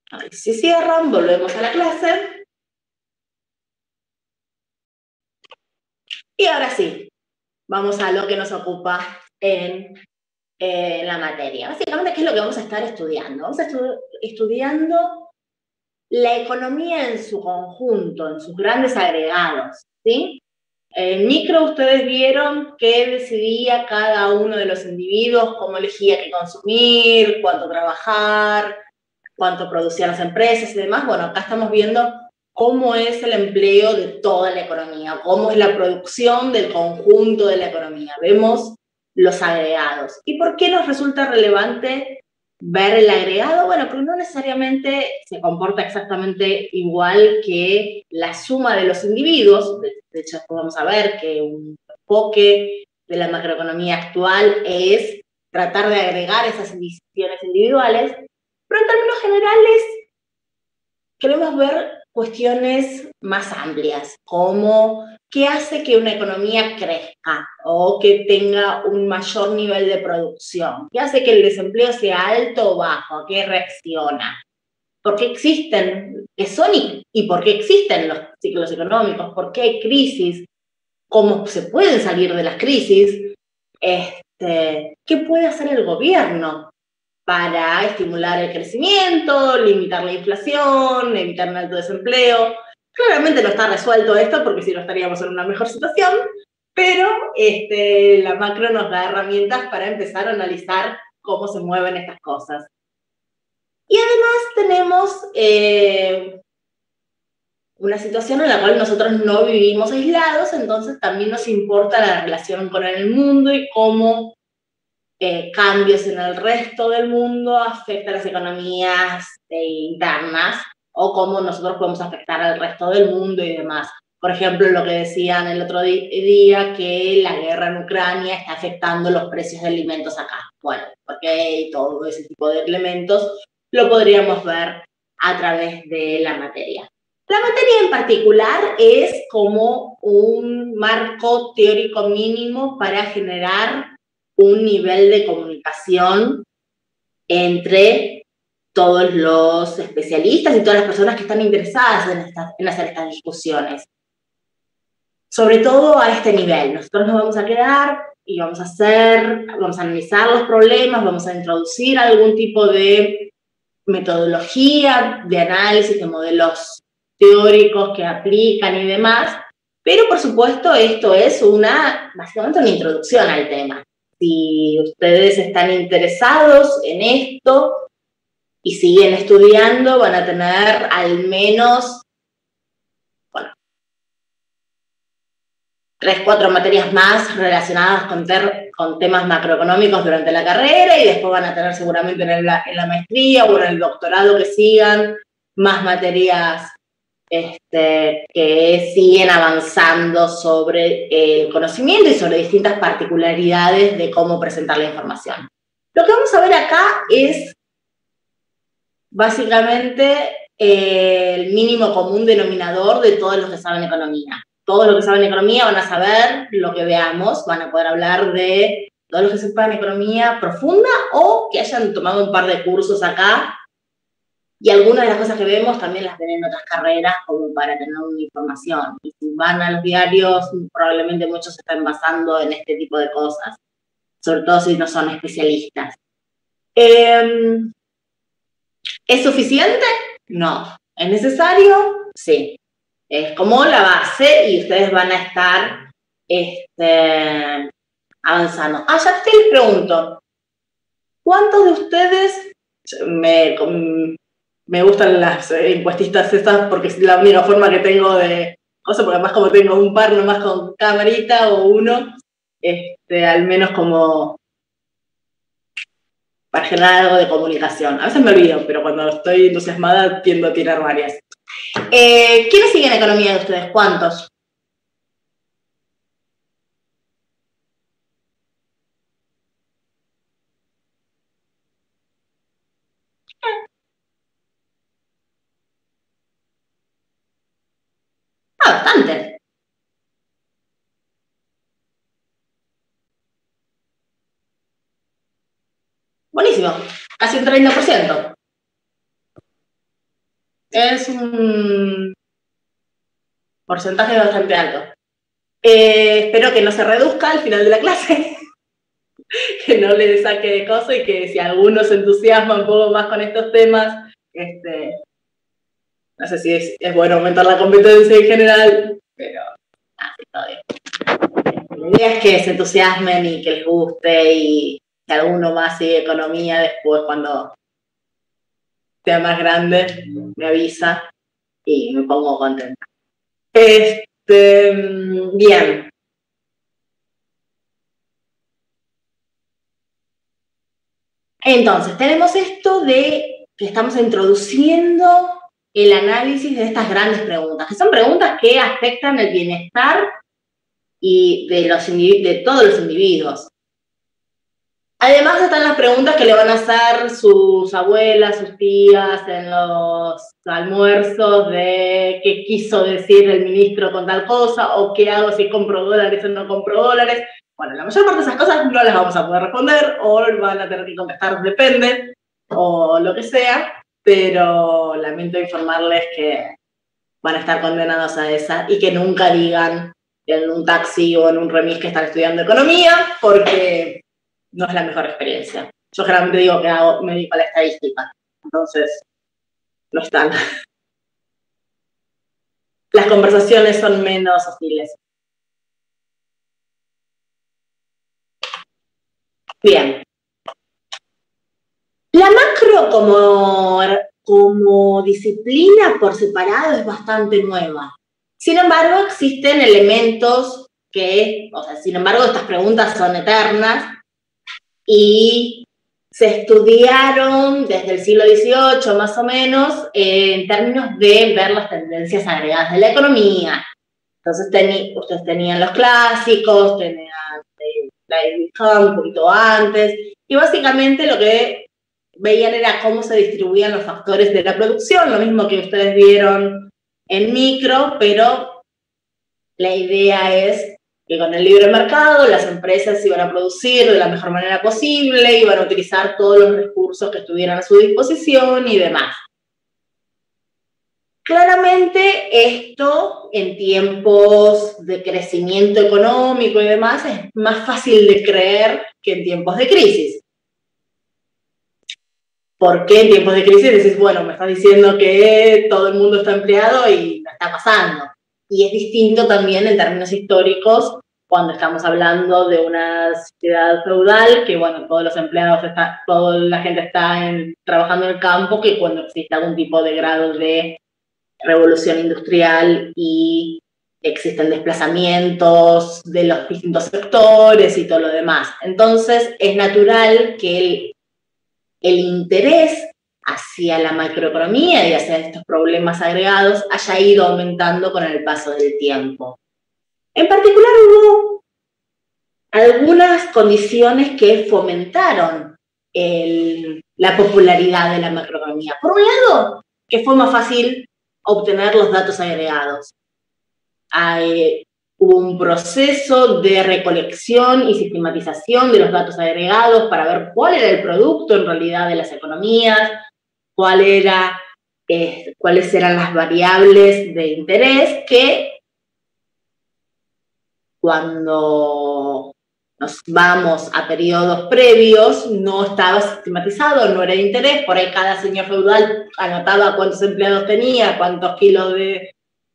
Ahí si cierran, volvemos a la clase. Y ahora sí, vamos a lo que nos ocupa en la materia. Básicamente, ¿qué es lo que vamos a estar estudiando? Vamos a estar estudiando la economía en su conjunto, en sus grandes agregados, ¿sí? En micro ustedes vieron qué decidía cada uno de los individuos, cómo elegía qué consumir, cuánto trabajar, cuánto producían las empresas y demás. Bueno, acá estamos viendo cómo es el empleo de toda la economía, cómo es la producción del conjunto de la economía. Vemos los agregados. ¿Y por qué nos resulta relevante ver el agregado? Bueno, porque no necesariamente se comporta exactamente igual que la suma de los individuos. De hecho, vamos a ver que un enfoque de la macroeconomía actual es tratar de agregar esas decisiones individuales, pero en términos generales queremos ver cuestiones más amplias, como qué hace que una economía crezca o que tenga un mayor nivel de producción, qué hace que el desempleo sea alto o bajo, a qué reacciona, por qué existen, qué son y por qué existen los ciclos económicos, por qué hay crisis, cómo se pueden salir de las crisis, qué puede hacer el gobierno para estimular el crecimiento, limitar la inflación, evitar un alto desempleo. Claramente no está resuelto esto porque si no estaríamos en una mejor situación, pero la macro nos da herramientas para empezar a analizar cómo se mueven estas cosas. Y además tenemos una situación en la cual nosotros no vivimos aislados, entonces también nos importa la relación con el mundo y cómo cambios en el resto del mundo afectan las economías internas o cómo nosotros podemos afectar al resto del mundo y demás. Por ejemplo, lo que decían el otro día, que la guerra en Ucrania está afectando los precios de alimentos acá. Bueno, porque todo ese tipo de elementos lo podríamos ver a través de la materia. La materia en particular es como un marco teórico mínimo para generar un nivel de comunicación entre todos los especialistas y todas las personas que están interesadas en hacer estas discusiones. Sobre todo a este nivel. Nosotros nos vamos a quedar y vamos a analizar los problemas, vamos a introducir algún tipo de metodología de análisis de modelos teóricos que aplican y demás, pero por supuesto esto es básicamente una introducción al tema. Si ustedes están interesados en esto y siguen estudiando, van a tener al menos, bueno, 3, 4 materias más relacionadas con temas macroeconómicos durante la carrera y después van a tener seguramente en la maestría o en el doctorado que sigan más materias que siguen avanzando sobre el conocimiento y sobre distintas particularidades de cómo presentar la información. Lo que vamos a ver acá es básicamente el mínimo común denominador de todos los que saben economía. Todos los que saben economía van a saber lo que veamos, van a poder hablar de todos los que sepan economía profunda o que hayan tomado un par de cursos acá. Y algunas de las cosas que vemos también las ven en otras carreras como para tener una información. Y si van a los diarios, probablemente muchos se están basando en este tipo de cosas, sobre todo si no son especialistas. ¿Es suficiente? No. ¿Es necesario? Sí. Es como la base y ustedes van a estar avanzando. Ya te les pregunto, ¿cuántos de ustedes me gustan las encuestistas estas porque es la única forma que tengo de cosas, porque además como tengo un par nomás con camarita o uno, al menos como para generar algo de comunicación. A veces me olvido, pero cuando estoy entusiasmada tiendo a tirar varias. ¿Quiénes siguen economía de ustedes? ¿Cuántos? Bastante. Buenísimo. Casi un 30%. es un porcentaje bastante alto. Espero que no se reduzca al final de la clase, que no le saque de coso y que si alguno se entusiasma un poco más con estos temas, no sé si es bueno aumentar la competencia en general, pero así todo bien. La idea es que se entusiasmen y que les guste, y si alguno más sigue economía, después cuando sea más grande me avisa y me pongo contenta. Bien. Entonces, tenemos esto de que estamos introduciendo el análisis de estas grandes preguntas, que son preguntas que afectan el bienestar y de todos los individuos. Además están las preguntas que le van a hacer sus abuelas, sus tías en los almuerzos de qué quiso decir el ministro con tal cosa, o qué hago si compro dólares o no compro dólares. Bueno, la mayor parte de esas cosas no las vamos a poder responder, o van a tener que contestar depende, o lo que sea, pero lamento informarles que van a estar condenados a esa, y que nunca digan en un taxi o en un remis que están estudiando economía, porque no es la mejor experiencia. Yo generalmente digo que me dedico a la estadística, entonces no están. Las conversaciones son menos hostiles. Bien. La macro como disciplina por separado es bastante nueva. Sin embargo, existen elementos sin embargo, estas preguntas son eternas y se estudiaron desde el siglo XVIII más o menos en términos de ver las tendencias agregadas de la economía. Entonces ustedes tenían los clásicos, tenían David Hume un poquito antes, y básicamente lo que veían era cómo se distribuían los factores de la producción, lo mismo que ustedes vieron en micro, pero la idea es que con el libre mercado las empresas iban a producir de la mejor manera posible, iban a utilizar todos los recursos que estuvieran a su disposición y demás. Claramente esto en tiempos de crecimiento económico y demás es más fácil de creer que en tiempos de crisis. ¿Por qué en tiempos de crisis decís, bueno, me estás diciendo que todo el mundo está empleado y no está pasando? Y es distinto también en términos históricos cuando estamos hablando de una sociedad feudal, que bueno, todos los empleados, toda la gente está trabajando en el campo, que cuando existe algún tipo de grado de revolución industrial y existen desplazamientos de los distintos sectores y todo lo demás. Entonces, es natural que el interés hacia la macroeconomía y hacia estos problemas agregados haya ido aumentando con el paso del tiempo. En particular, hubo algunas condiciones que fomentaron la popularidad de la macroeconomía. Por un lado, que fue más fácil obtener los datos agregados. Hubo un proceso de recolección y sistematización de los datos agregados para ver cuál era el producto en realidad de las economías, cuáles eran las variables de interés que cuando nos vamos a periodos previos no estaba sistematizado, no era de interés. Por ahí cada señor feudal anotaba cuántos empleados tenía, cuántos kilos de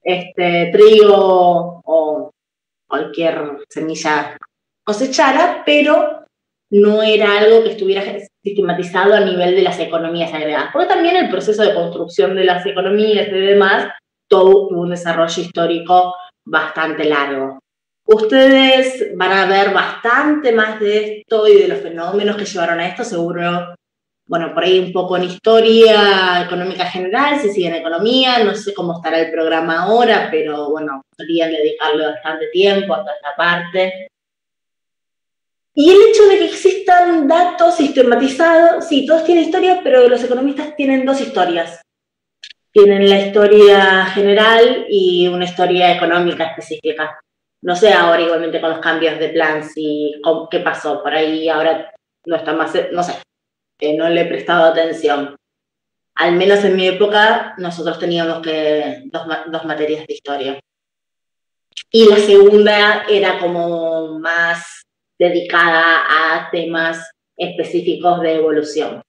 trigo o cualquier semilla cosechara, pero no era algo que estuviera sistematizado a nivel de las economías agregadas. Porque también el proceso de construcción de las economías y demás tuvo un desarrollo histórico bastante largo. Ustedes van a ver bastante más de esto y de los fenómenos que llevaron a esto, seguro. Bueno, por ahí un poco en historia económica general, si siguen economía, no sé cómo estará el programa ahora, pero bueno, solían dedicarle bastante tiempo a toda esta parte. Y el hecho de que existan datos sistematizados, sí, todos tienen historia, pero los economistas tienen dos historias. Tienen la historia general y una historia económica específica. No sé ahora igualmente con los cambios de plan, qué pasó por ahí, ahora no está más, no sé. No le he prestado atención. al menos en mi época, nosotros teníamos dos materias de historia. Y la segunda era como más dedicada a temas específicos de evolución.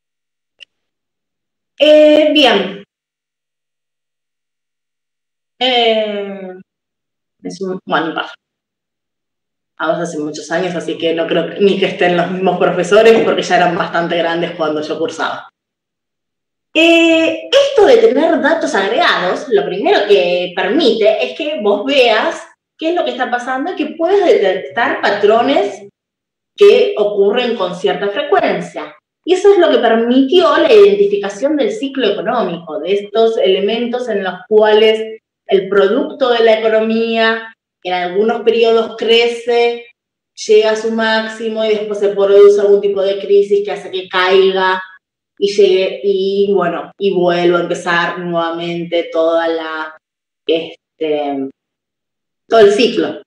Bien. Bueno, vamos hace muchos años, así que no creo ni que estén los mismos profesores, porque ya eran bastante grandes cuando yo cursaba. Esto de tener datos agregados, lo primero que permite es que vos veas qué es lo que está pasando y que puedes detectar patrones que ocurren con cierta frecuencia. Y eso es lo que permitió la identificación del ciclo económico, de estos elementos en los cuales el producto de la economía en algunos periodos crece, llega a su máximo y después se produce algún tipo de crisis que hace que caiga y llegue y bueno, y vuelva a empezar nuevamente todo el ciclo.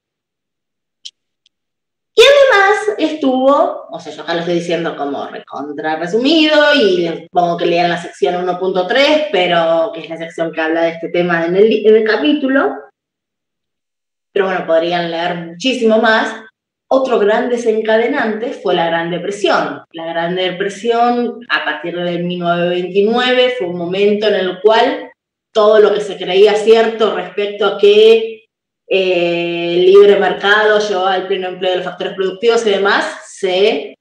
Y además estuvo, o sea, yo acá lo estoy diciendo como recontra resumido y les pongo que lean la sección 1.3, pero que es la sección que habla de este tema en el capítulo. Pero bueno, podrían leer muchísimo más. Otro gran desencadenante fue la Gran Depresión. La Gran Depresión, a partir de 1929, fue un momento en el cual todo lo que se creía cierto respecto a que el libre mercado llevó al pleno empleo de los factores productivos y demás, se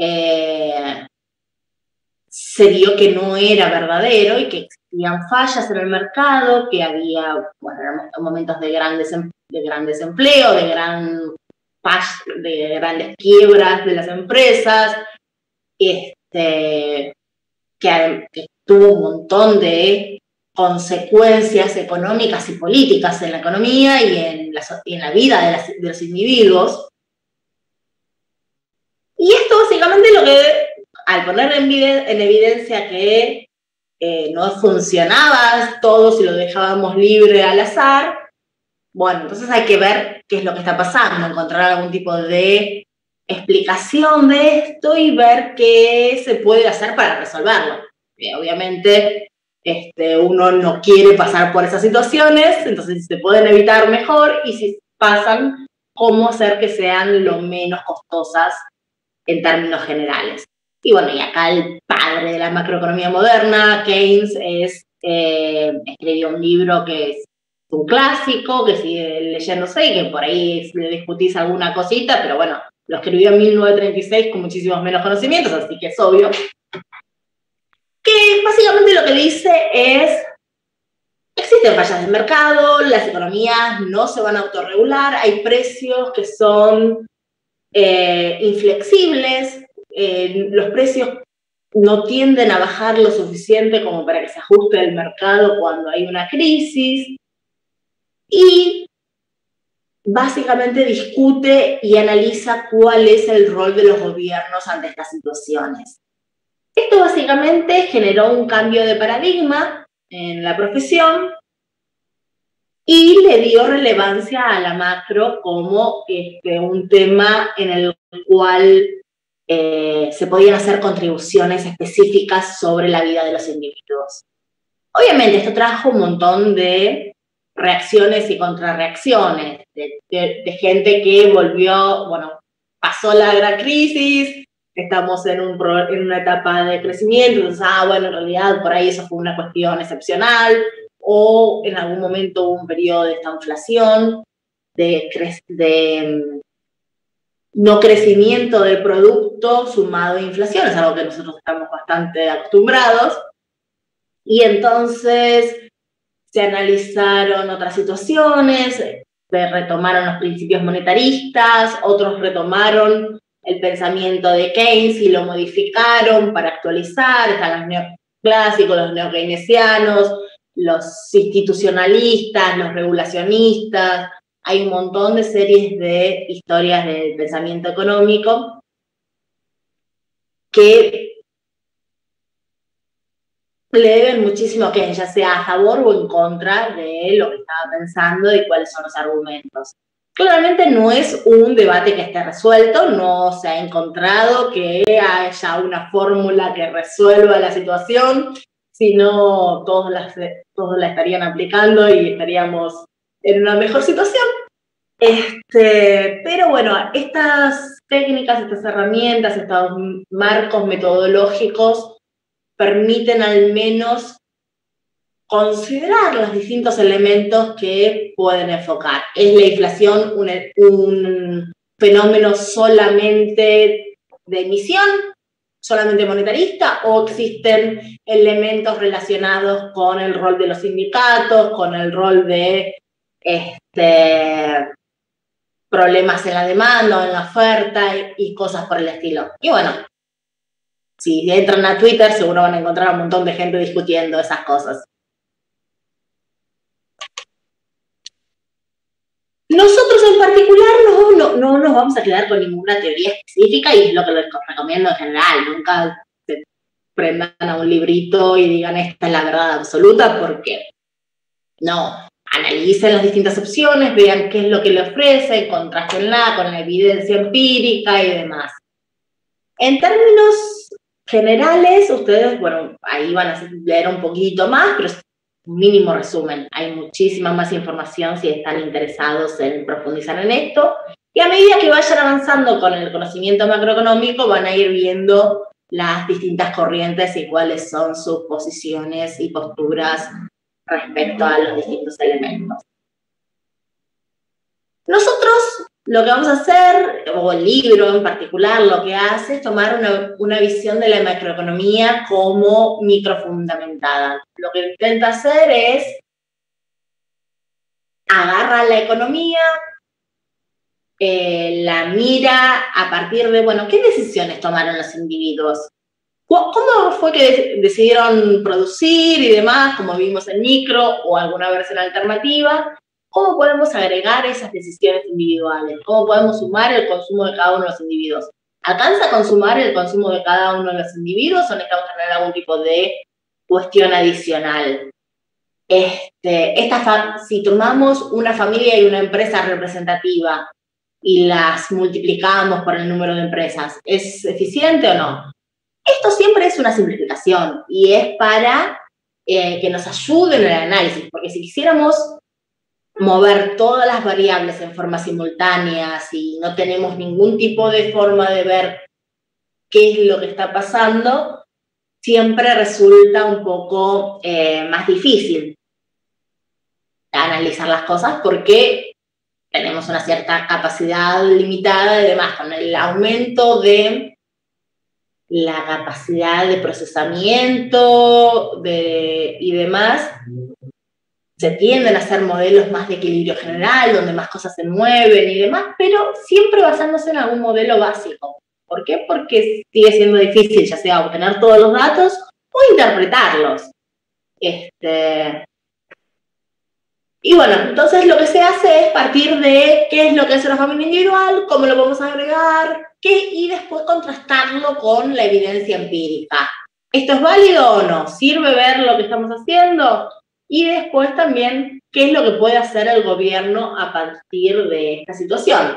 vio que no era verdadero y que existían fallas en el mercado, que había momentos de gran desempleo, de grandes quiebras de las empresas, que tuvo un montón de consecuencias económicas y políticas en la economía y en la vida de los individuos. Y esto básicamente lo que, al poner en evidencia que no funcionaba todo si lo dejábamos libre al azar, bueno, entonces hay que ver qué es lo que está pasando, encontrar algún tipo de explicación de esto y ver qué se puede hacer para resolverlo. Obviamente, uno no quiere pasar por esas situaciones, entonces si se pueden evitar mejor y si pasan, cómo hacer que sean lo menos costosas en términos generales. Y bueno, y acá el padre de la macroeconomía moderna, Keynes, escribió un libro que es un clásico, que sigue leyéndose y que por ahí le discutís alguna cosita, pero bueno, lo escribió en 1936 con muchísimos menos conocimientos, así que es obvio. Que básicamente lo que dice es: existen fallas del mercado, las economías no se van a autorregular, hay precios que son inflexibles, los precios no tienden a bajar lo suficiente como para que se ajuste el mercado cuando hay una crisis, y básicamente discute y analiza cuál es el rol de los gobiernos ante estas situaciones. Esto básicamente generó un cambio de paradigma en la profesión y le dio relevancia a la macro como un tema en el cual se podían hacer contribuciones específicas sobre la vida de los individuos. Obviamente esto trajo un montón de reacciones y contrarreacciones, de gente que volvió, bueno, pasó la gran crisis, estamos en una etapa de crecimiento, entonces, bueno, en realidad por ahí eso fue una cuestión excepcional, o en algún momento hubo un periodo de esta inflación, de no crecimiento del producto sumado a inflación, es algo que nosotros estamos bastante acostumbrados, y entonces se analizaron otras situaciones, se retomaron los principios monetaristas, otros retomaron el pensamiento de Keynes y lo modificaron para actualizar, están los neoclásicos, los neokeynesianos, los institucionalistas, los regulacionistas, hay un montón de series de historias del pensamiento económico que le deben muchísimo a Keynes, ya sea a favor o en contra de lo que estaba pensando y cuáles son los argumentos. Claramente no es un debate que esté resuelto, no se ha encontrado que haya una fórmula que resuelva la situación, si no todos la estarían aplicando y estaríamos en una mejor situación. Pero bueno, estas técnicas, estas herramientas, estos marcos metodológicos permiten al menos considerar los distintos elementos que pueden enfocar. ¿Es la inflación un fenómeno solamente de emisión, solamente monetarista, o existen elementos relacionados con el rol de los sindicatos, con el rol de problemas en la demanda o en la oferta y cosas por el estilo? Y bueno, si entran a Twitter seguro van a encontrar un montón de gente discutiendo esas cosas. Nosotros en particular no nos vamos a quedar con ninguna teoría específica, y es lo que les recomiendo en general. Nunca se prendan a un librito y digan esta es la verdad absoluta, porque no. Analicen las distintas opciones, vean qué es lo que le ofrecen, contrástenla con la evidencia empírica y demás. En términos generales, ustedes, bueno, ahí van a leer un poquito más, pero es un mínimo resumen. Hay muchísima más información si están interesados en profundizar en esto. Y a medida que vayan avanzando con el conocimiento macroeconómico, van a ir viendo las distintas corrientes y cuáles son sus posiciones y posturas respecto a los distintos elementos. Nosotros lo que vamos a hacer, o el libro en particular, lo que hace es tomar una visión de la macroeconomía como microfundamentada. Lo que intenta hacer es agarrar la economía, la mira a partir de, bueno, ¿qué decisiones tomaron los individuos? ¿Cómo fue que decidieron producir y demás, como vimos en micro o alguna versión alternativa? ¿Cómo podemos agregar esas decisiones individuales? ¿Cómo podemos sumar el consumo de cada uno de los individuos? ¿Alcanza a consumar el consumo de cada uno de los individuos o necesitamos tener algún tipo de cuestión adicional? Si tomamos una familia y una empresa representativa y las multiplicamos por el número de empresas, ¿es eficiente o no? Esto siempre es una simplificación y es para que nos ayuden en el análisis, porque si quisiéramos mover todas las variables en forma simultánea, si no tenemos ningún tipo de forma de ver qué es lo que está pasando, siempre resulta un poco más difícil analizar las cosas porque tenemos una cierta capacidad limitada y demás. Con el aumento de la capacidad de procesamiento y demás, se tienden a hacer modelos más de equilibrio general, donde más cosas se mueven y demás, pero siempre basándose en algún modelo básico. ¿Por qué? Porque sigue siendo difícil, ya sea obtener todos los datos o interpretarlos. Y bueno, entonces lo que se hace es partir de qué es lo que hace una familia individual, cómo lo vamos a agregar, y después contrastarlo con la evidencia empírica. ¿Esto es válido o no? ¿Sirve ver lo que estamos haciendo? Y después también, ¿qué es lo que puede hacer el gobierno a partir de esta situación?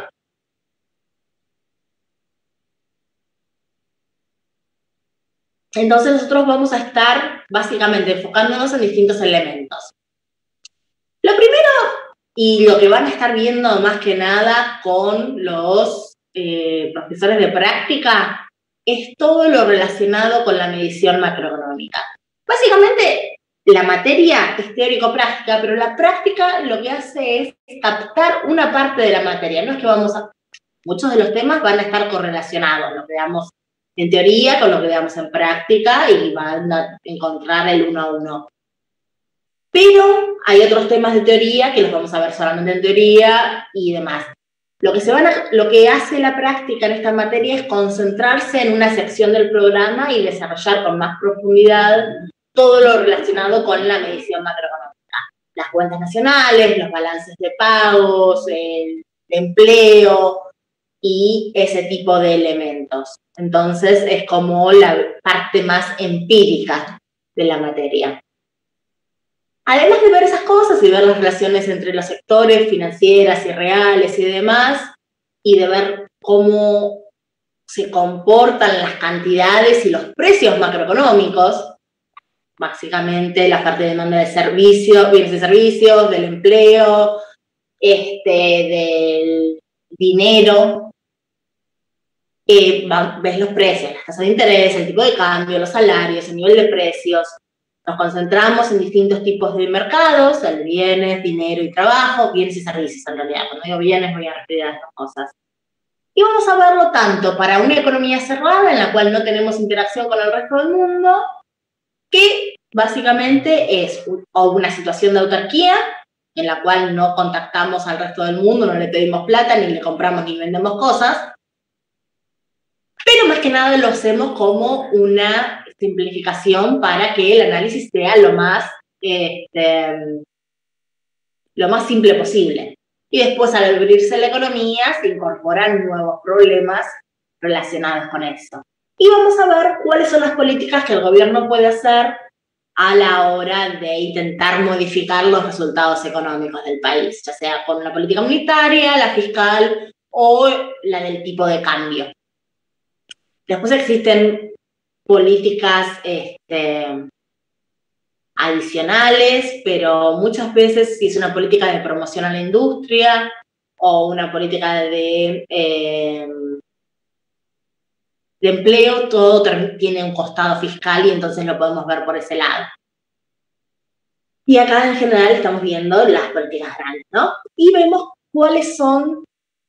Entonces nosotros vamos a estar básicamente enfocándonos en distintos elementos. Lo primero, y lo que van a estar viendo más que nada con los profesores de práctica, es todo lo relacionado con la medición macroeconómica. Básicamente, la materia es teórico-práctica, pero la práctica lo que hace es captar una parte de la materia. No es que muchos de los temas van a estar correlacionados, lo que veamos en teoría con lo que veamos en práctica, y van a encontrar el uno a uno. Pero hay otros temas de teoría que los vamos a ver solamente en teoría y demás. Lo que hace la práctica en esta materia es concentrarse en una sección del programa y desarrollar con más profundidad todo lo relacionado con la medición macroeconómica. Las cuentas nacionales, los balances de pagos, el empleo y ese tipo de elementos. Entonces es como la parte más empírica de la materia. Además de ver esas cosas y ver las relaciones entre los sectores financieras y reales y demás, y de ver cómo se comportan las cantidades y los precios macroeconómicos, básicamente la oferta y demanda de servicios, bienes y servicios, del empleo, del dinero. Ves los precios, las tasas de interés, el tipo de cambio, los salarios, el nivel de precios. Nos concentramos en distintos tipos de mercados, el bienes, dinero y trabajo, bienes y servicios en realidad. Cuando digo bienes voy a referir a estas cosas. Y vamos a verlo tanto para una economía cerrada en la cual no tenemos interacción con el resto del mundo, que básicamente es o una situación de autarquía en la cual no contactamos al resto del mundo, no le pedimos plata, ni le compramos ni vendemos cosas, pero más que nada lo hacemos como una simplificación para que el análisis sea lo más simple posible. Y después, al abrirse la economía, se incorporan nuevos problemas relacionados con eso. Y vamos a ver cuáles son las políticas que el gobierno puede hacer a la hora de intentar modificar los resultados económicos del país, ya sea con una política monetaria, la fiscal o la del tipo de cambio. Después existen políticas adicionales, pero muchas veces si es una política de promoción a la industria o una política de empleo, todo tiene un costado fiscal y entonces lo podemos ver por ese lado. Y acá en general estamos viendo las políticas grandes, ¿no? Y vemos cuáles son...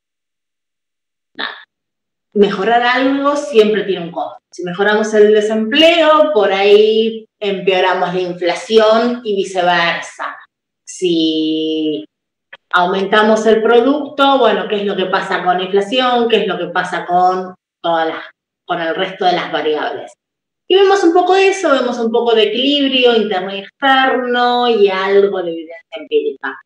Mejorar algo siempre tiene un costo. Si mejoramos el desempleo, por ahí empeoramos la inflación y viceversa. Si aumentamos el producto, bueno, ¿qué es lo que pasa con la inflación? ¿Qué es lo que pasa con el resto de las variables? Y vemos un poco de eso, vemos un poco de equilibrio interno y externo y algo de evidencia empírica.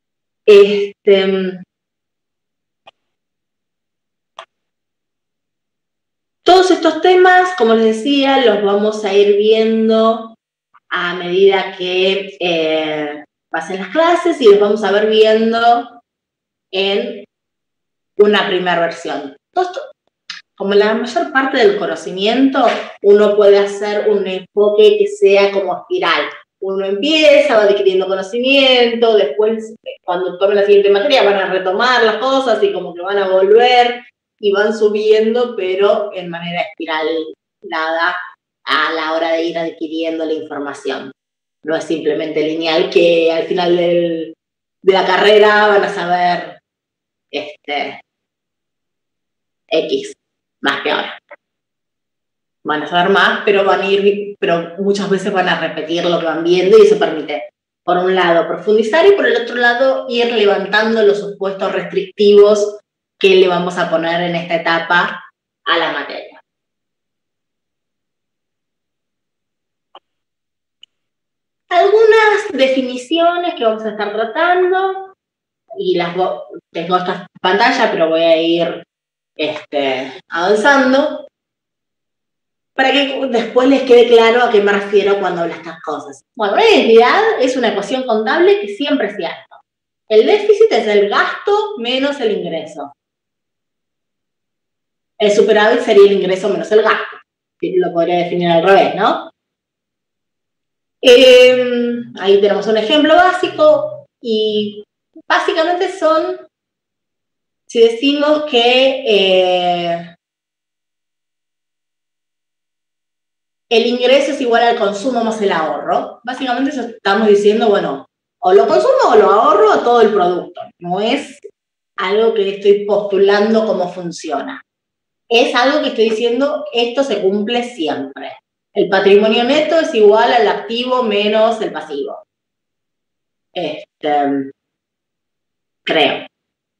Todos estos temas, como les decía, los vamos a ir viendo a medida que pasen las clases y los vamos a ver viendo en una primera versión. Como la mayor parte del conocimiento, uno puede hacer un enfoque que sea como espiral. Uno empieza, va adquiriendo conocimiento, después cuando tomen la siguiente materia van a retomar las cosas y como que van a volver y van subiendo, pero en manera espiralada a la hora de ir adquiriendo la información. No es simplemente lineal que al final de la carrera van a saber X, más que ahora. Van a saber más, pero muchas veces van a repetir lo que van viendo y eso permite, por un lado, profundizar y por el otro lado, ir levantando los supuestos restrictivos que le vamos a poner en esta etapa a la materia. Algunas definiciones que vamos a estar tratando, y tengo esta pantalla, pero voy a ir avanzando, para que después les quede claro a qué me refiero cuando hablo de estas cosas. Bueno, una identidad es una ecuación contable que siempre es cierta. El déficit es el gasto menos el ingreso. El superávit sería el ingreso menos el gasto. Lo podría definir al revés, ¿no? Ahí tenemos un ejemplo básico y básicamente son, si decimos que el ingreso es igual al consumo más el ahorro, básicamente eso estamos diciendo, bueno, o lo consumo o lo ahorro a todo el producto. No es algo que estoy postulando cómo funciona. Es algo que estoy diciendo, esto se cumple siempre. El patrimonio neto es igual al activo menos el pasivo. Creo.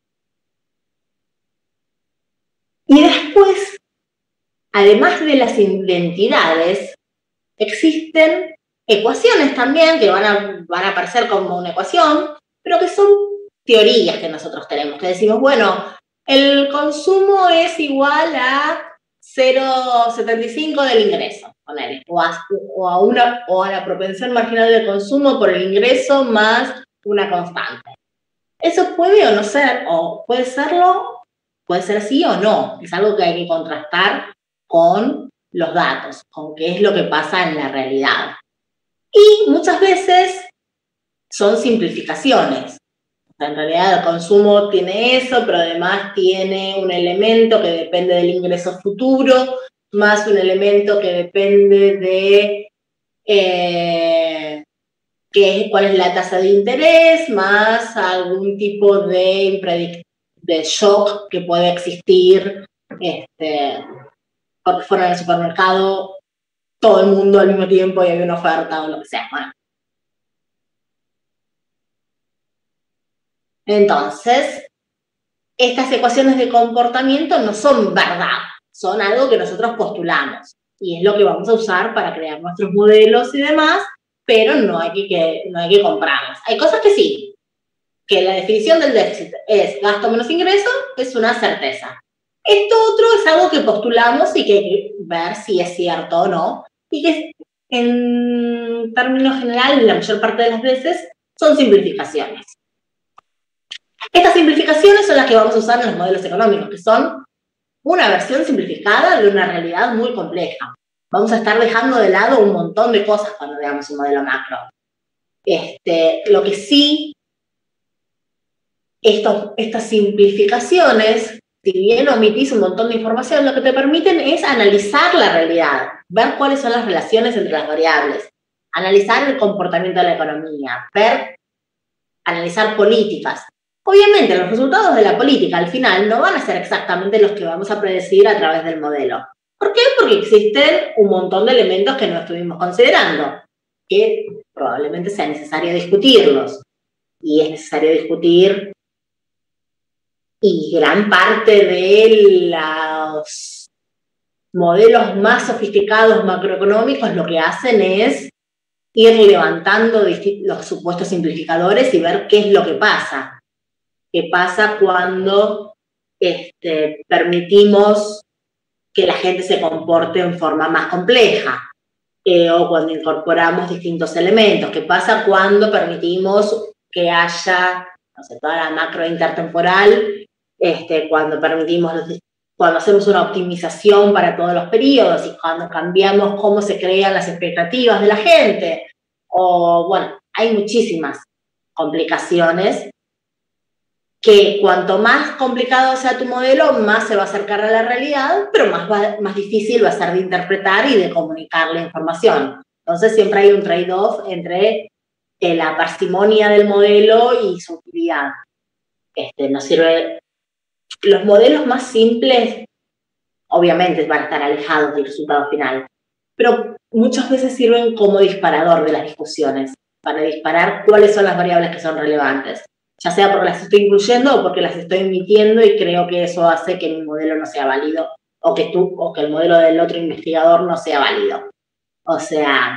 Y después, además de las identidades, existen ecuaciones también que van a aparecer como una ecuación, pero que son teorías que nosotros tenemos, que decimos, bueno, el consumo es igual a 0,75 del ingreso, ponele, o a la propensión marginal del consumo por el ingreso más una constante. Eso puede o no ser, o puede serlo, puede ser sí o no. Es algo que hay que contrastar con los datos, con qué es lo que pasa en la realidad. Y muchas veces son simplificaciones. En realidad el consumo tiene eso, pero además tiene un elemento que depende del ingreso futuro, más un elemento que depende de cuál es la tasa de interés, más algún tipo de shock que puede existir, porque fuera del supermercado todo el mundo al mismo tiempo y hay una oferta o lo que sea. Bueno. Entonces, estas ecuaciones de comportamiento no son verdad, son algo que nosotros postulamos y es lo que vamos a usar para crear nuestros modelos y demás, pero no hay que comprarlas. Hay cosas que sí, que la definición del déficit es gasto menos ingreso, es una certeza. Esto otro es algo que postulamos y que hay que ver si es cierto o no, y que en términos generales, la mayor parte de las veces, son simplificaciones. Estas simplificaciones son las que vamos a usar en los modelos económicos, que son una versión simplificada de una realidad muy compleja. Vamos a estar dejando de lado un montón de cosas cuando veamos un modelo macro. Lo que sí, estas simplificaciones, si bien omitís un montón de información, lo que te permiten es analizar la realidad, ver cuáles son las relaciones entre las variables, analizar el comportamiento de la economía, analizar políticas. Obviamente, los resultados de la política al final no van a ser exactamente los que vamos a predecir a través del modelo. ¿Por qué? Porque existen un montón de elementos que no estuvimos considerando, que probablemente sea necesario discutirlos. Y es necesario discutir, y gran parte de los modelos más sofisticados macroeconómicos lo que hacen es ir levantando los supuestos simplificadores y ver qué es lo que pasa. ¿Qué pasa cuando permitimos que la gente se comporte en forma más compleja? O cuando incorporamos distintos elementos. ¿Qué pasa cuando permitimos que haya, no sé, toda la macro intertemporal, cuando hacemos una optimización para todos los periodos y cuando cambiamos cómo se crean las expectativas de la gente? O, bueno, hay muchísimas complicaciones que cuanto más complicado sea tu modelo, más se va a acercar a la realidad, pero más difícil va a ser de interpretar y de comunicar la información. Entonces siempre hay un trade-off entre la parsimonia del modelo y su utilidad. Nos sirve. Los modelos más simples, obviamente, van a estar alejados del resultado final, pero muchas veces sirven como disparador de las discusiones, para disparar cuáles son las variables que son relevantes, ya sea porque las estoy incluyendo o porque las estoy emitiendo y creo que eso hace que mi modelo no sea válido o que el modelo del otro investigador no sea válido. O sea,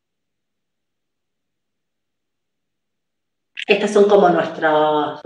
estas son como nuestra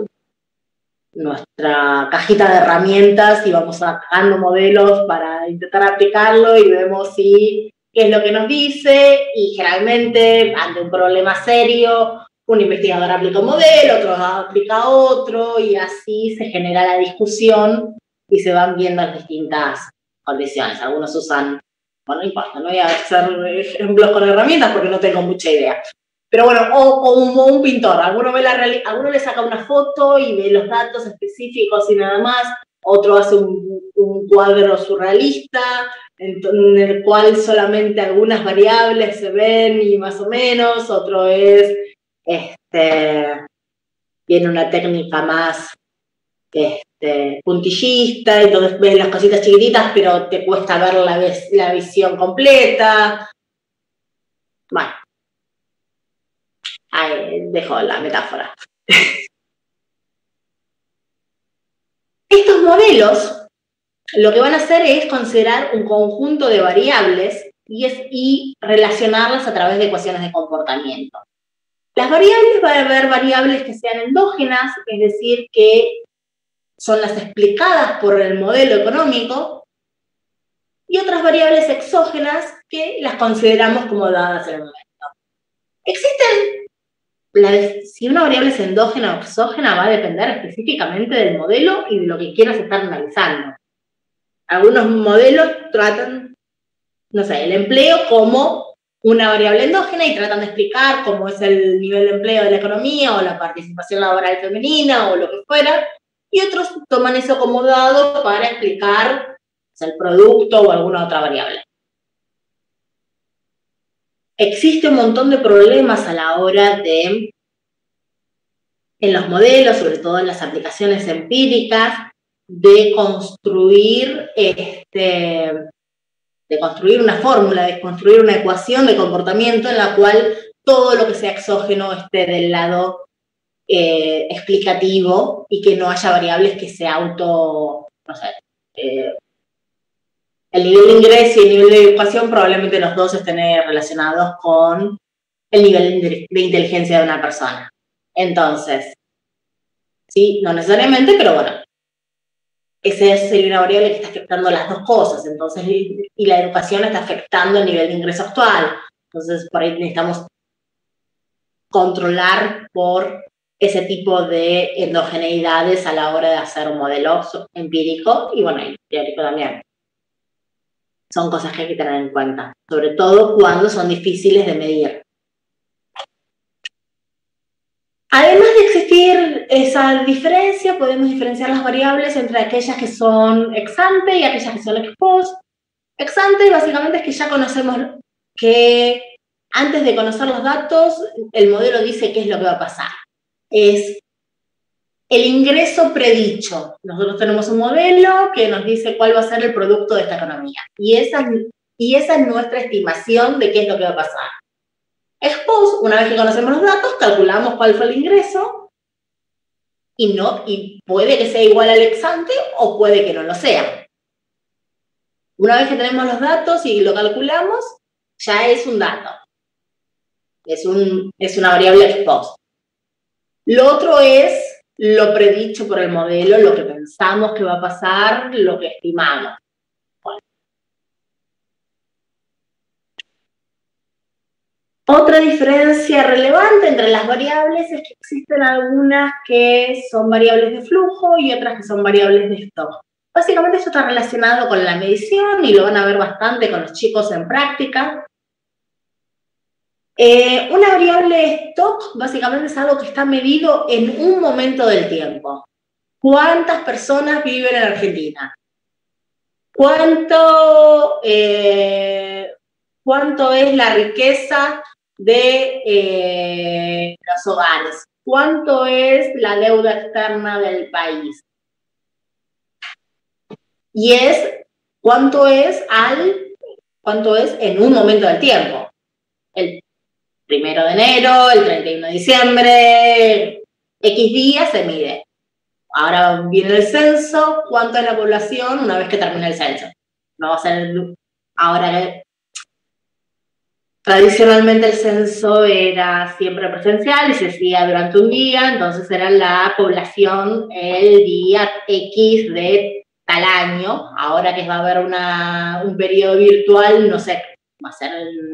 cajita de herramientas y vamos sacando modelos para intentar aplicarlo y vemos qué es lo que nos dice, y generalmente ante un problema serio un investigador aplica un modelo, otro aplica otro y así se genera la discusión y se van viendo las distintas condiciones. Algunos usan, bueno, no importa, no voy a hacer ejemplos con herramientas porque no tengo mucha idea. Pero bueno, o como un pintor, alguno le saca una foto y ve los datos específicos y nada más, otro hace un cuadro surrealista en el cual solamente algunas variables se ven y más o menos, otro tiene una técnica más puntillista, entonces ves las cositas chiquititas pero te cuesta ver la visión completa. Bueno. Ahí dejo la metáfora. Estos modelos lo que van a hacer es considerar un conjunto de variables y relacionarlas a través de ecuaciones de comportamiento. Las variables, va a haber variables que sean endógenas, es decir, que son las explicadas por el modelo económico, y otras variables exógenas que las consideramos como dadas en el momento. Existen si una variable es endógena o exógena va a depender específicamente del modelo y de lo que quieras estar analizando. Algunos modelos tratan, no sé, el empleo como una variable endógena y tratan de explicar cómo es el nivel de empleo de la economía o la participación laboral femenina o lo que fuera, y otros toman eso como dado para explicar el producto o alguna otra variable. Existe un montón de problemas a la hora de, en los modelos, sobre todo en las aplicaciones empíricas, de construir una fórmula, de construir una ecuación de comportamiento en la cual todo lo que sea exógeno esté del lado explicativo y que no haya variables que se no sé, el nivel de ingreso y el nivel de educación probablemente los dos estén relacionados con el nivel de inteligencia de una persona. Entonces, sí, no necesariamente, pero bueno, esa sería una variable que está afectando las dos cosas. Entonces, y la educación está afectando el nivel de ingreso actual. Entonces, por ahí necesitamos controlar por ese tipo de endogeneidades a la hora de hacer un modelo empírico y, bueno, y teórico también. Son cosas que hay que tener en cuenta, sobre todo cuando son difíciles de medir. Además de existir esa diferencia, podemos diferenciar las variables entre aquellas que son ex ante y aquellas que son ex post. Ex ante básicamente es que ya conocemos que antes de conocer los datos, el modelo dice qué es lo que va a pasar. Es el ingreso predicho. Nosotros tenemos un modelo que nos dice cuál va a ser el producto de esta economía. Y esa es nuestra estimación de qué es lo que va a pasar. Ex post, una vez que conocemos los datos, calculamos cuál fue el ingreso y puede que sea igual al ex ante o puede que no lo sea. Una vez que tenemos los datos y lo calculamos, ya es un dato. Es una variable ex post. Lo otro es lo predicho por el modelo, lo que pensamos que va a pasar, lo que estimamos. Bueno. Otra diferencia relevante entre las variables es que existen algunas que son variables de flujo y otras que son variables de stock. Básicamente eso está relacionado con la medición y lo van a ver bastante con los chicos en práctica. Una variable stock básicamente es algo que está medido en un momento del tiempo. ¿Cuántas personas viven en Argentina? ¿Cuánto es la riqueza de los hogares? ¿Cuánto es la deuda externa del país? Y cuánto es en un momento del tiempo. El 1 de enero, el 31 de diciembre, X días se mide. Ahora viene el censo, ¿cuánto es la población una vez que termine el censo? No va a ser ahora. Tradicionalmente el censo era siempre presencial y se hacía durante un día, entonces era la población el día X de tal año. Ahora que va a haber un periodo virtual, no sé, va a ser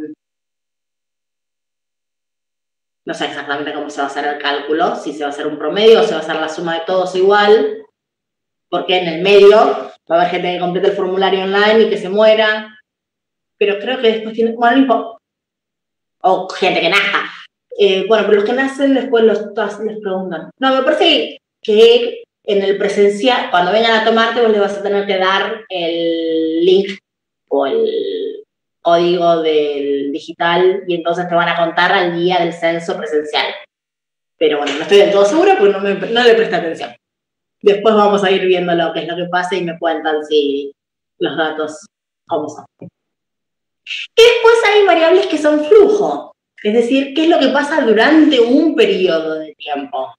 no sé exactamente cómo se va a hacer el cálculo, si se va a hacer un promedio o se va a hacer la suma de todos igual, porque en el medio va a haber gente que complete el formulario online y que se muera, pero creo que después tiene, bueno, o gente que nazca. Bueno, pero los que nacen después les preguntan. No, me parece que en el presencial, cuando vengan a tomarte, vos les vas a tener que dar el link o el código del digital y entonces te van a contar al día del censo presencial. Pero bueno, no estoy del todo segura porque no le presté atención. Después vamos a ir viendo lo que es lo que pasa y me cuentan si los datos cómo son. Y después hay variables que son flujo, es decir, qué es lo que pasa durante un periodo de tiempo.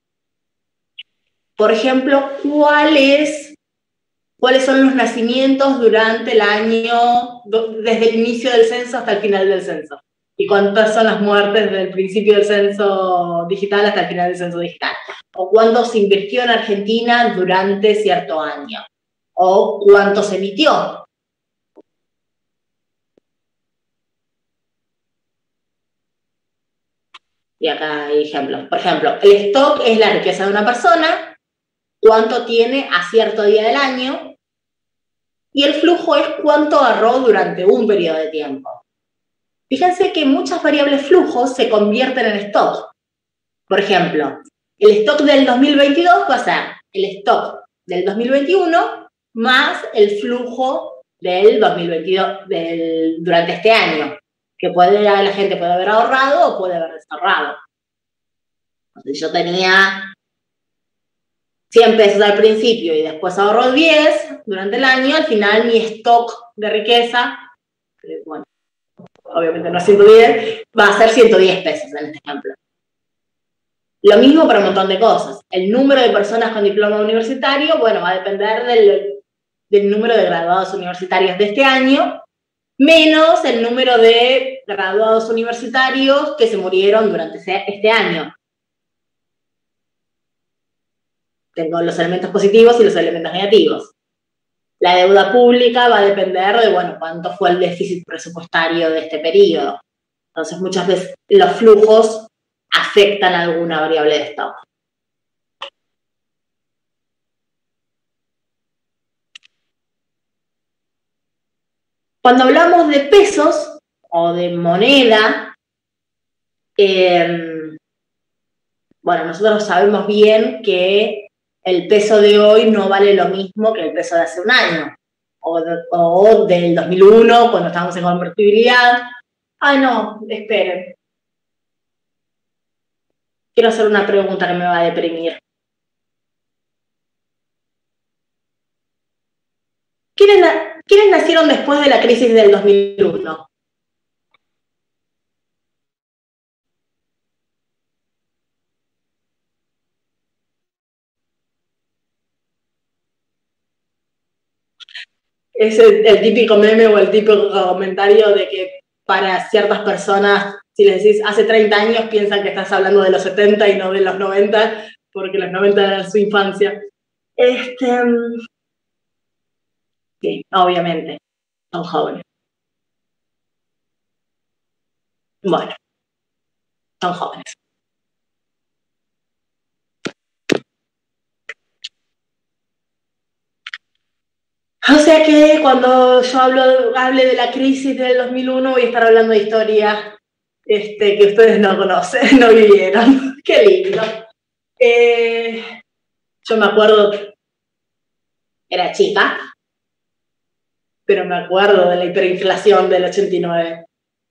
Por ejemplo, ¿cuáles son los nacimientos durante el año, desde el inicio del censo hasta el final del censo? ¿Y cuántas son las muertes desde el principio del censo digital hasta el final del censo digital? ¿O cuánto se invirtió en Argentina durante cierto año? ¿O cuánto se emitió? Y acá hay ejemplos. Por ejemplo, el stock es la riqueza de una persona, cuánto tiene a cierto día del año, y el flujo es cuánto ahorró durante un periodo de tiempo. fíjense que muchas variables flujos se convierten en stock. Por ejemplo, el stock del 2022 va a ser el stock del 2021 más el flujo del 2022 durante este año, que la gente puede haber ahorrado o puede haber desahorrado. Entonces, yo tenía 100 pesos al principio y después ahorro 10 durante el año, al final mi stock de riqueza, bueno, obviamente no 110, va a ser 110 pesos en este ejemplo. Lo mismo para un montón de cosas. El número de personas con diploma universitario, bueno, va a depender del número de graduados universitarios de este año, menos el número de graduados universitarios que se murieron durante este año. Tengo los elementos positivos y los elementos negativos. La deuda pública va a depender de, bueno, cuánto fue el déficit presupuestario de este periodo. Entonces, muchas veces los flujos afectan a alguna variable de stock. Cuando hablamos de pesos o de moneda, bueno, nosotros sabemos bien que el peso de hoy no vale lo mismo que el peso de hace un año, o del 2001, cuando estábamos en convertibilidad. Ay, no, esperen. Quiero hacer una pregunta que me va a deprimir. ¿Quiénes nacieron después de la crisis del 2001? Es el típico meme o el típico comentario de que para ciertas personas, si les decís hace 30 años, piensan que estás hablando de los 70 y no de los 90, porque los 90 eran su infancia. Sí, obviamente, son jóvenes. Bueno, son jóvenes. O sea que cuando yo hable de la crisis del 2001 voy a estar hablando de historia que ustedes no conocen, no vivieron. Qué lindo. Yo me acuerdo, era chica, pero me acuerdo de la hiperinflación del 89.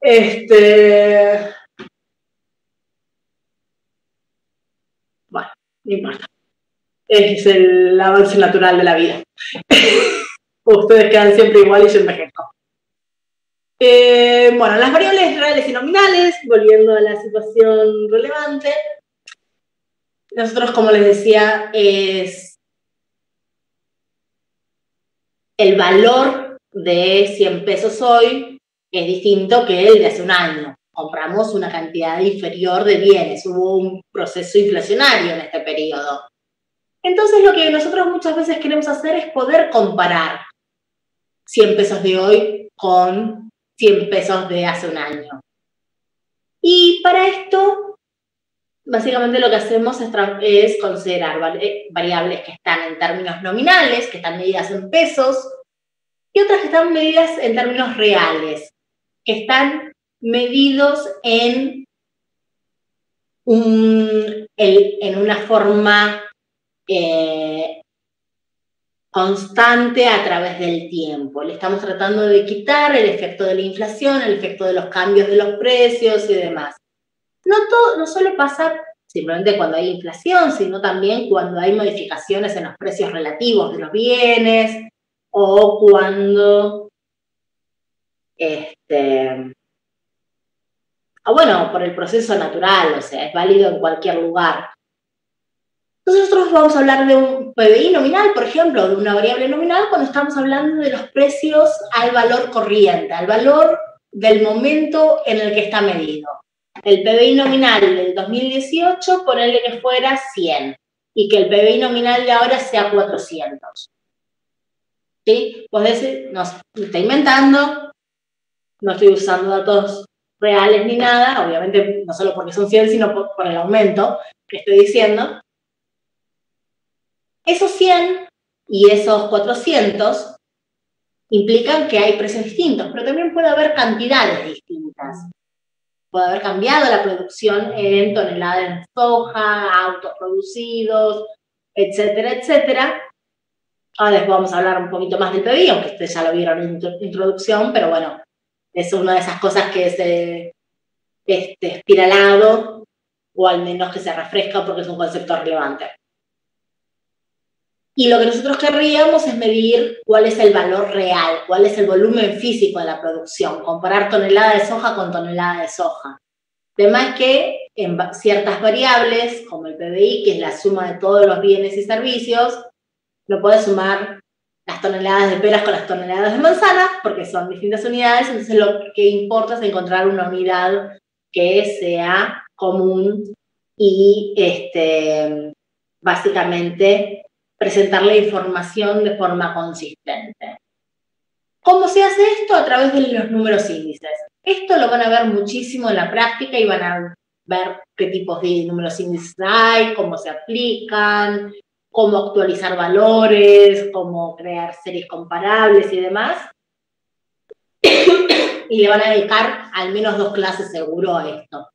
Bueno, no importa. Es el avance natural de la vida. Ustedes quedan siempre igual y yo envejezco. Bueno, las variables reales y nominales, volviendo a la situación relevante, nosotros, como les decía, es el valor de 100 pesos hoy es distinto que el de hace un año. Compramos una cantidad inferior de bienes, hubo un proceso inflacionario en este periodo. Entonces, lo que nosotros muchas veces queremos hacer es poder comparar 100 pesos de hoy con 100 pesos de hace un año. Y para esto, básicamente lo que hacemos es considerar variables que están en términos nominales, que están medidas en pesos, y otras que están medidas en términos reales, que están medidos en una forma constante a través del tiempo. Le estamos tratando de quitar el efecto de la inflación, el efecto de los cambios de los precios y demás. No solo pasa simplemente cuando hay inflación, sino también cuando hay modificaciones en los precios relativos de los bienes o cuando bueno, por el proceso natural, o sea, es válido en cualquier lugar. Entonces nosotros vamos a hablar de un PBI nominal, por ejemplo, de una variable nominal, cuando estamos hablando de los precios al valor corriente, al valor del momento en el que está medido. El PBI nominal del 2018, ponerle que fuera 100, y que el PBI nominal de ahora sea 400. ¿Sí? Vos decís, no, me está inventando, no estoy usando datos reales ni nada, obviamente no solo porque son 100, sino por el aumento que estoy diciendo. Esos 100 y esos 400 implican que hay precios distintos, pero también puede haber cantidades distintas. Puede haber cambiado la producción en toneladas de soja, autos producidos, etcétera, etcétera. Ahora después vamos a hablar un poquito más del PBI, aunque ustedes ya lo vieron en introducción, pero bueno, es una de esas cosas que es espiralado, o al menos que se refresca porque es un concepto relevante. Y lo que nosotros querríamos es medir cuál es el valor real, cuál es el volumen físico de la producción, comparar tonelada de soja con tonelada de soja. Además que en ciertas variables, como el PBI, que es la suma de todos los bienes y servicios, no puedes sumar las toneladas de peras con las toneladas de manzanas, porque son distintas unidades, entonces lo que importa es encontrar una unidad que sea común y básicamente presentar la información de forma consistente. ¿Cómo se hace esto? A través de los números índices. Esto lo van a ver muchísimo en la práctica y van a ver qué tipos de números índices hay, cómo se aplican, cómo actualizar valores, cómo crear series comparables y demás. Y le van a dedicar al menos 2 clases seguro a esto.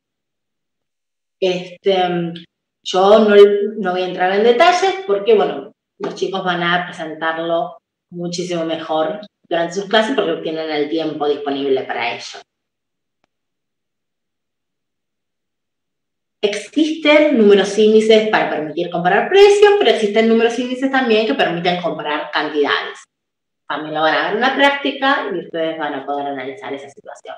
Yo no voy a entrar en detalles porque, bueno, los chicos van a presentarlo muchísimo mejor durante sus clases porque tienen el tiempo disponible para ello. Existen números índices para permitir comparar precios, pero existen números índices también que permiten comparar cantidades. También lo van a ver en la práctica y ustedes van a poder analizar esa situación.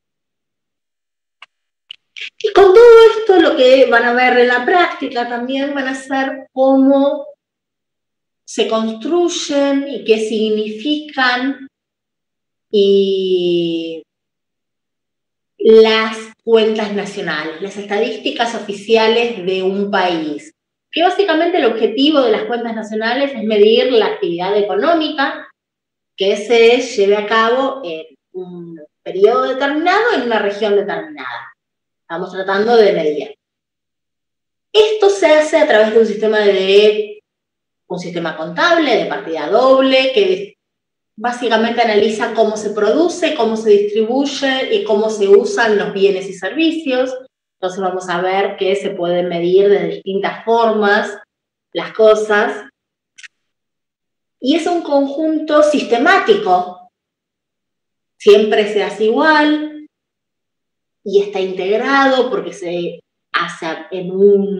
Y con todo esto, lo que van a ver en la práctica también van a ser cómo se construyen y qué significan y las cuentas nacionales, las estadísticas oficiales de un país. Que básicamente el objetivo de las cuentas nacionales es medir la actividad económica que se lleve a cabo en un periodo determinado en una región determinada. Estamos tratando de medir. Esto se hace a través de un sistema contable de partida doble que básicamente analiza cómo se produce, cómo se distribuye y cómo se usan los bienes y servicios. Entonces vamos a ver que se pueden medir de distintas formas las cosas. Y es un conjunto sistemático. Siempre se hace igual y está integrado porque se hace en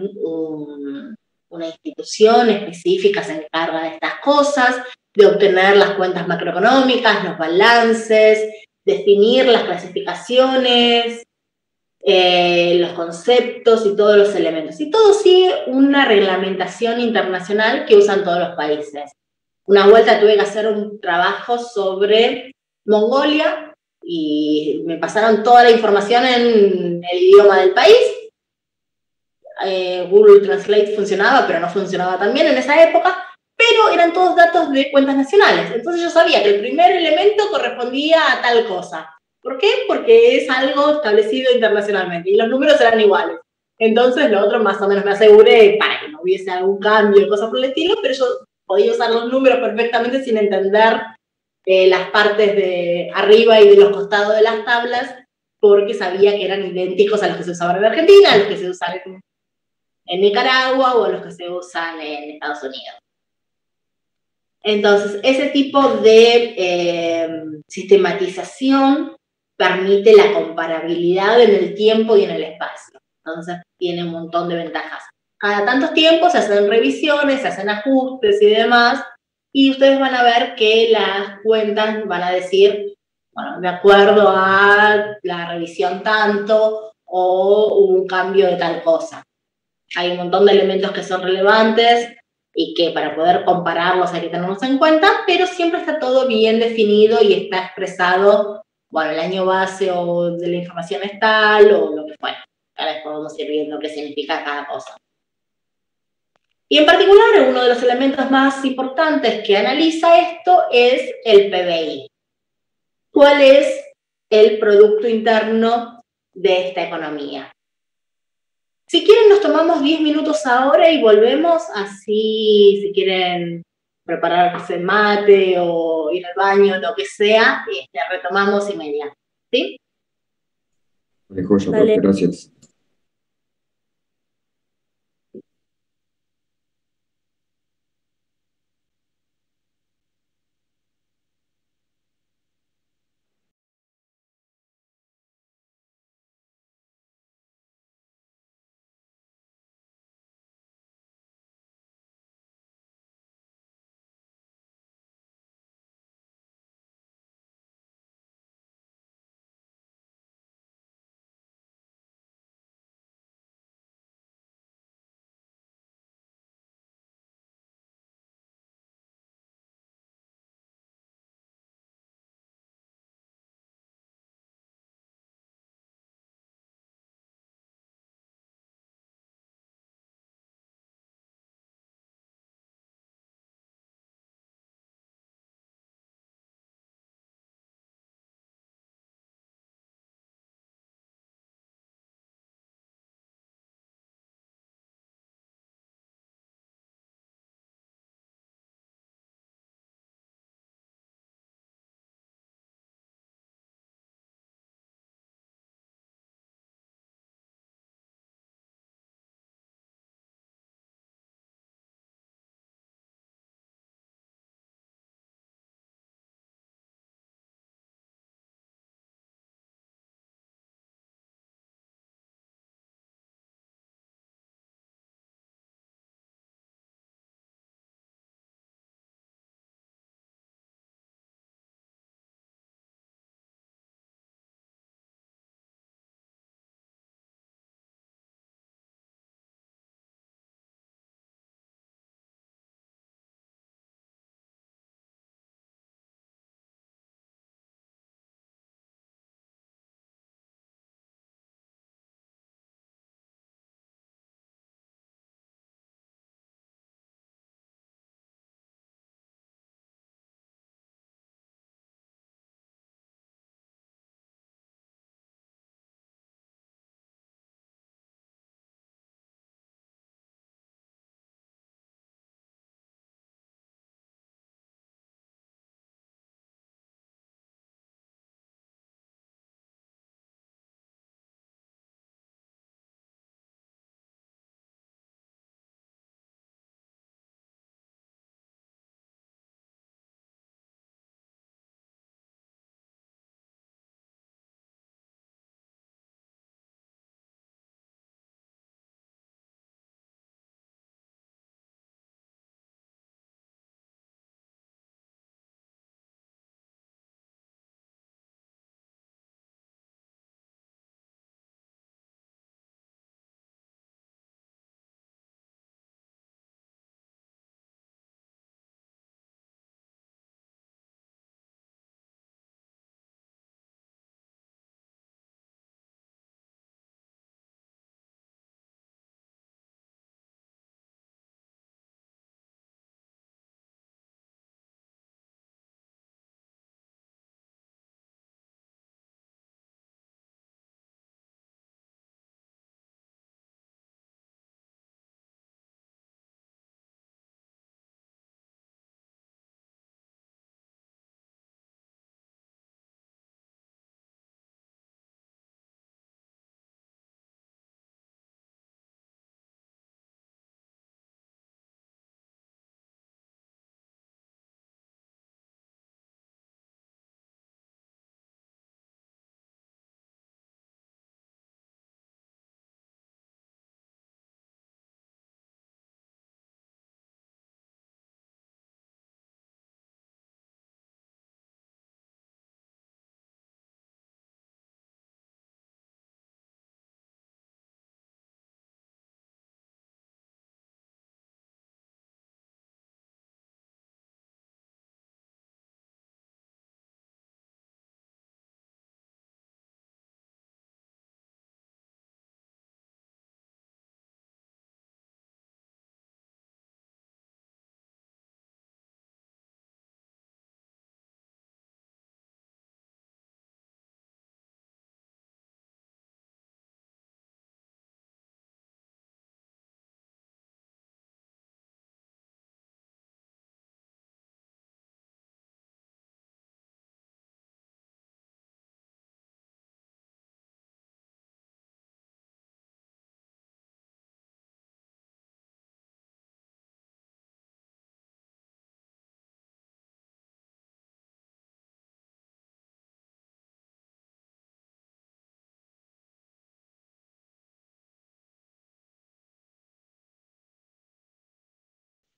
una institución específica, se encarga de estas cosas, de obtener las cuentas macroeconómicas, los balances, definir las clasificaciones, los conceptos y todos los elementos. Y todo sigue una reglamentación internacional que usan todos los países. Una vuelta tuve que hacer un trabajo sobre Mongolia y me pasaron toda la información en el idioma del país. Google Translate funcionaba, pero no funcionaba tan bien en esa época, pero eran todos datos de cuentas nacionales. Entonces yo sabía que el primer elemento correspondía a tal cosa. ¿Por qué? Porque es algo establecido internacionalmente y los números eran iguales. Entonces lo otro más o menos me aseguré para que no hubiese algún cambio, cosas por el estilo, pero yo podía usar los números perfectamente sin entender las partes de arriba y de los costados de las tablas, porque sabía que eran idénticos a los que se usaban en Argentina, a los que se usan en Nicaragua o a los que se usan en Estados Unidos. Entonces, ese tipo de sistematización permite la comparabilidad en el tiempo y en el espacio. Entonces, tiene un montón de ventajas. Cada tantos tiempos se hacen revisiones, se hacen ajustes y demás, y ustedes van a ver que las cuentas van a decir, bueno, de acuerdo a la revisión tanto, o un cambio de tal cosa. Hay un montón de elementos que son relevantes y que para poder compararlos hay que tenerlos en cuenta, pero siempre está todo bien definido y está expresado, bueno, el año base o de la información es tal o lo que fuera. Ahora después vamos a ir viendo qué significa cada cosa. Y en particular, uno de los elementos más importantes que analiza esto es el PBI. ¿Cuál es el Producto Interno de esta economía? Si quieren, nos tomamos 10 minutos ahora y volvemos, así, si quieren, prepararse mate o ir al baño, lo que sea, retomamos inmediato. ¿Sí? De joya, profe, Dale. gracias.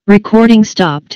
Recording stopped.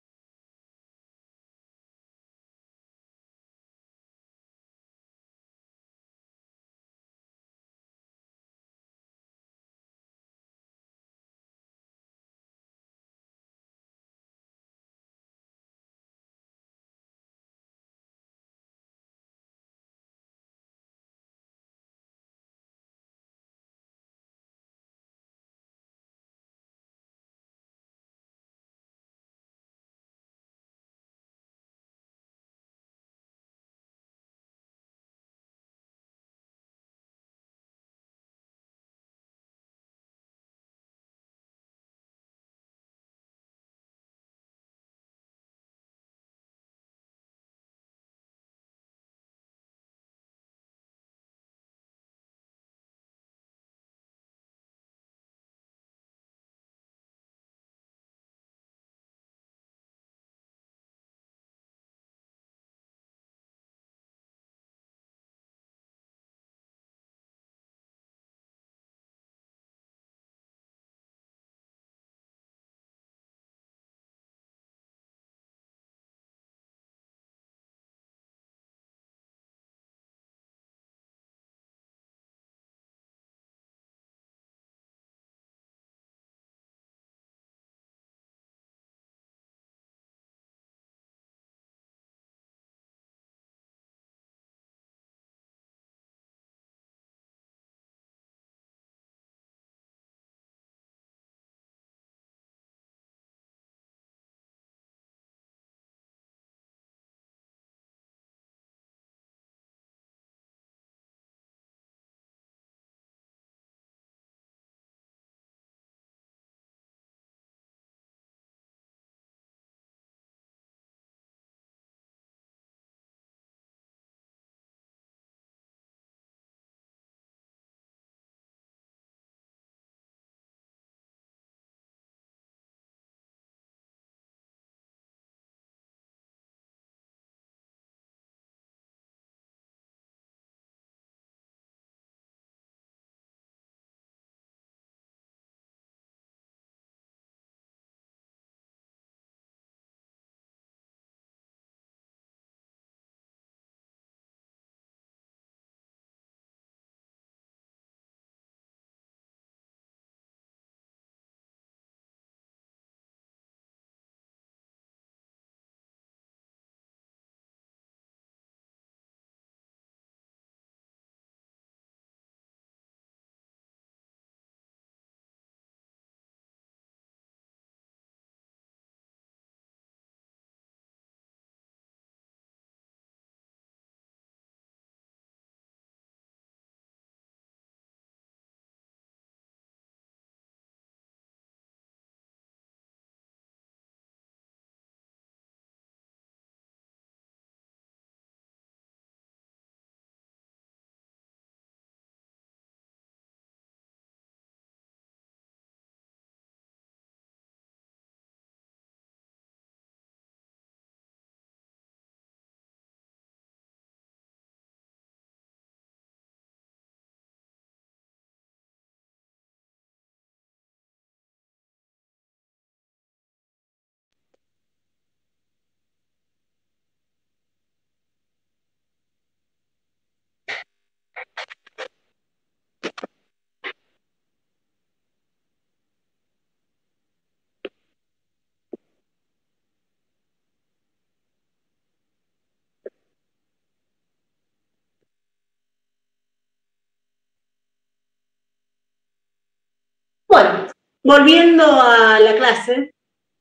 Bueno, volviendo a la clase,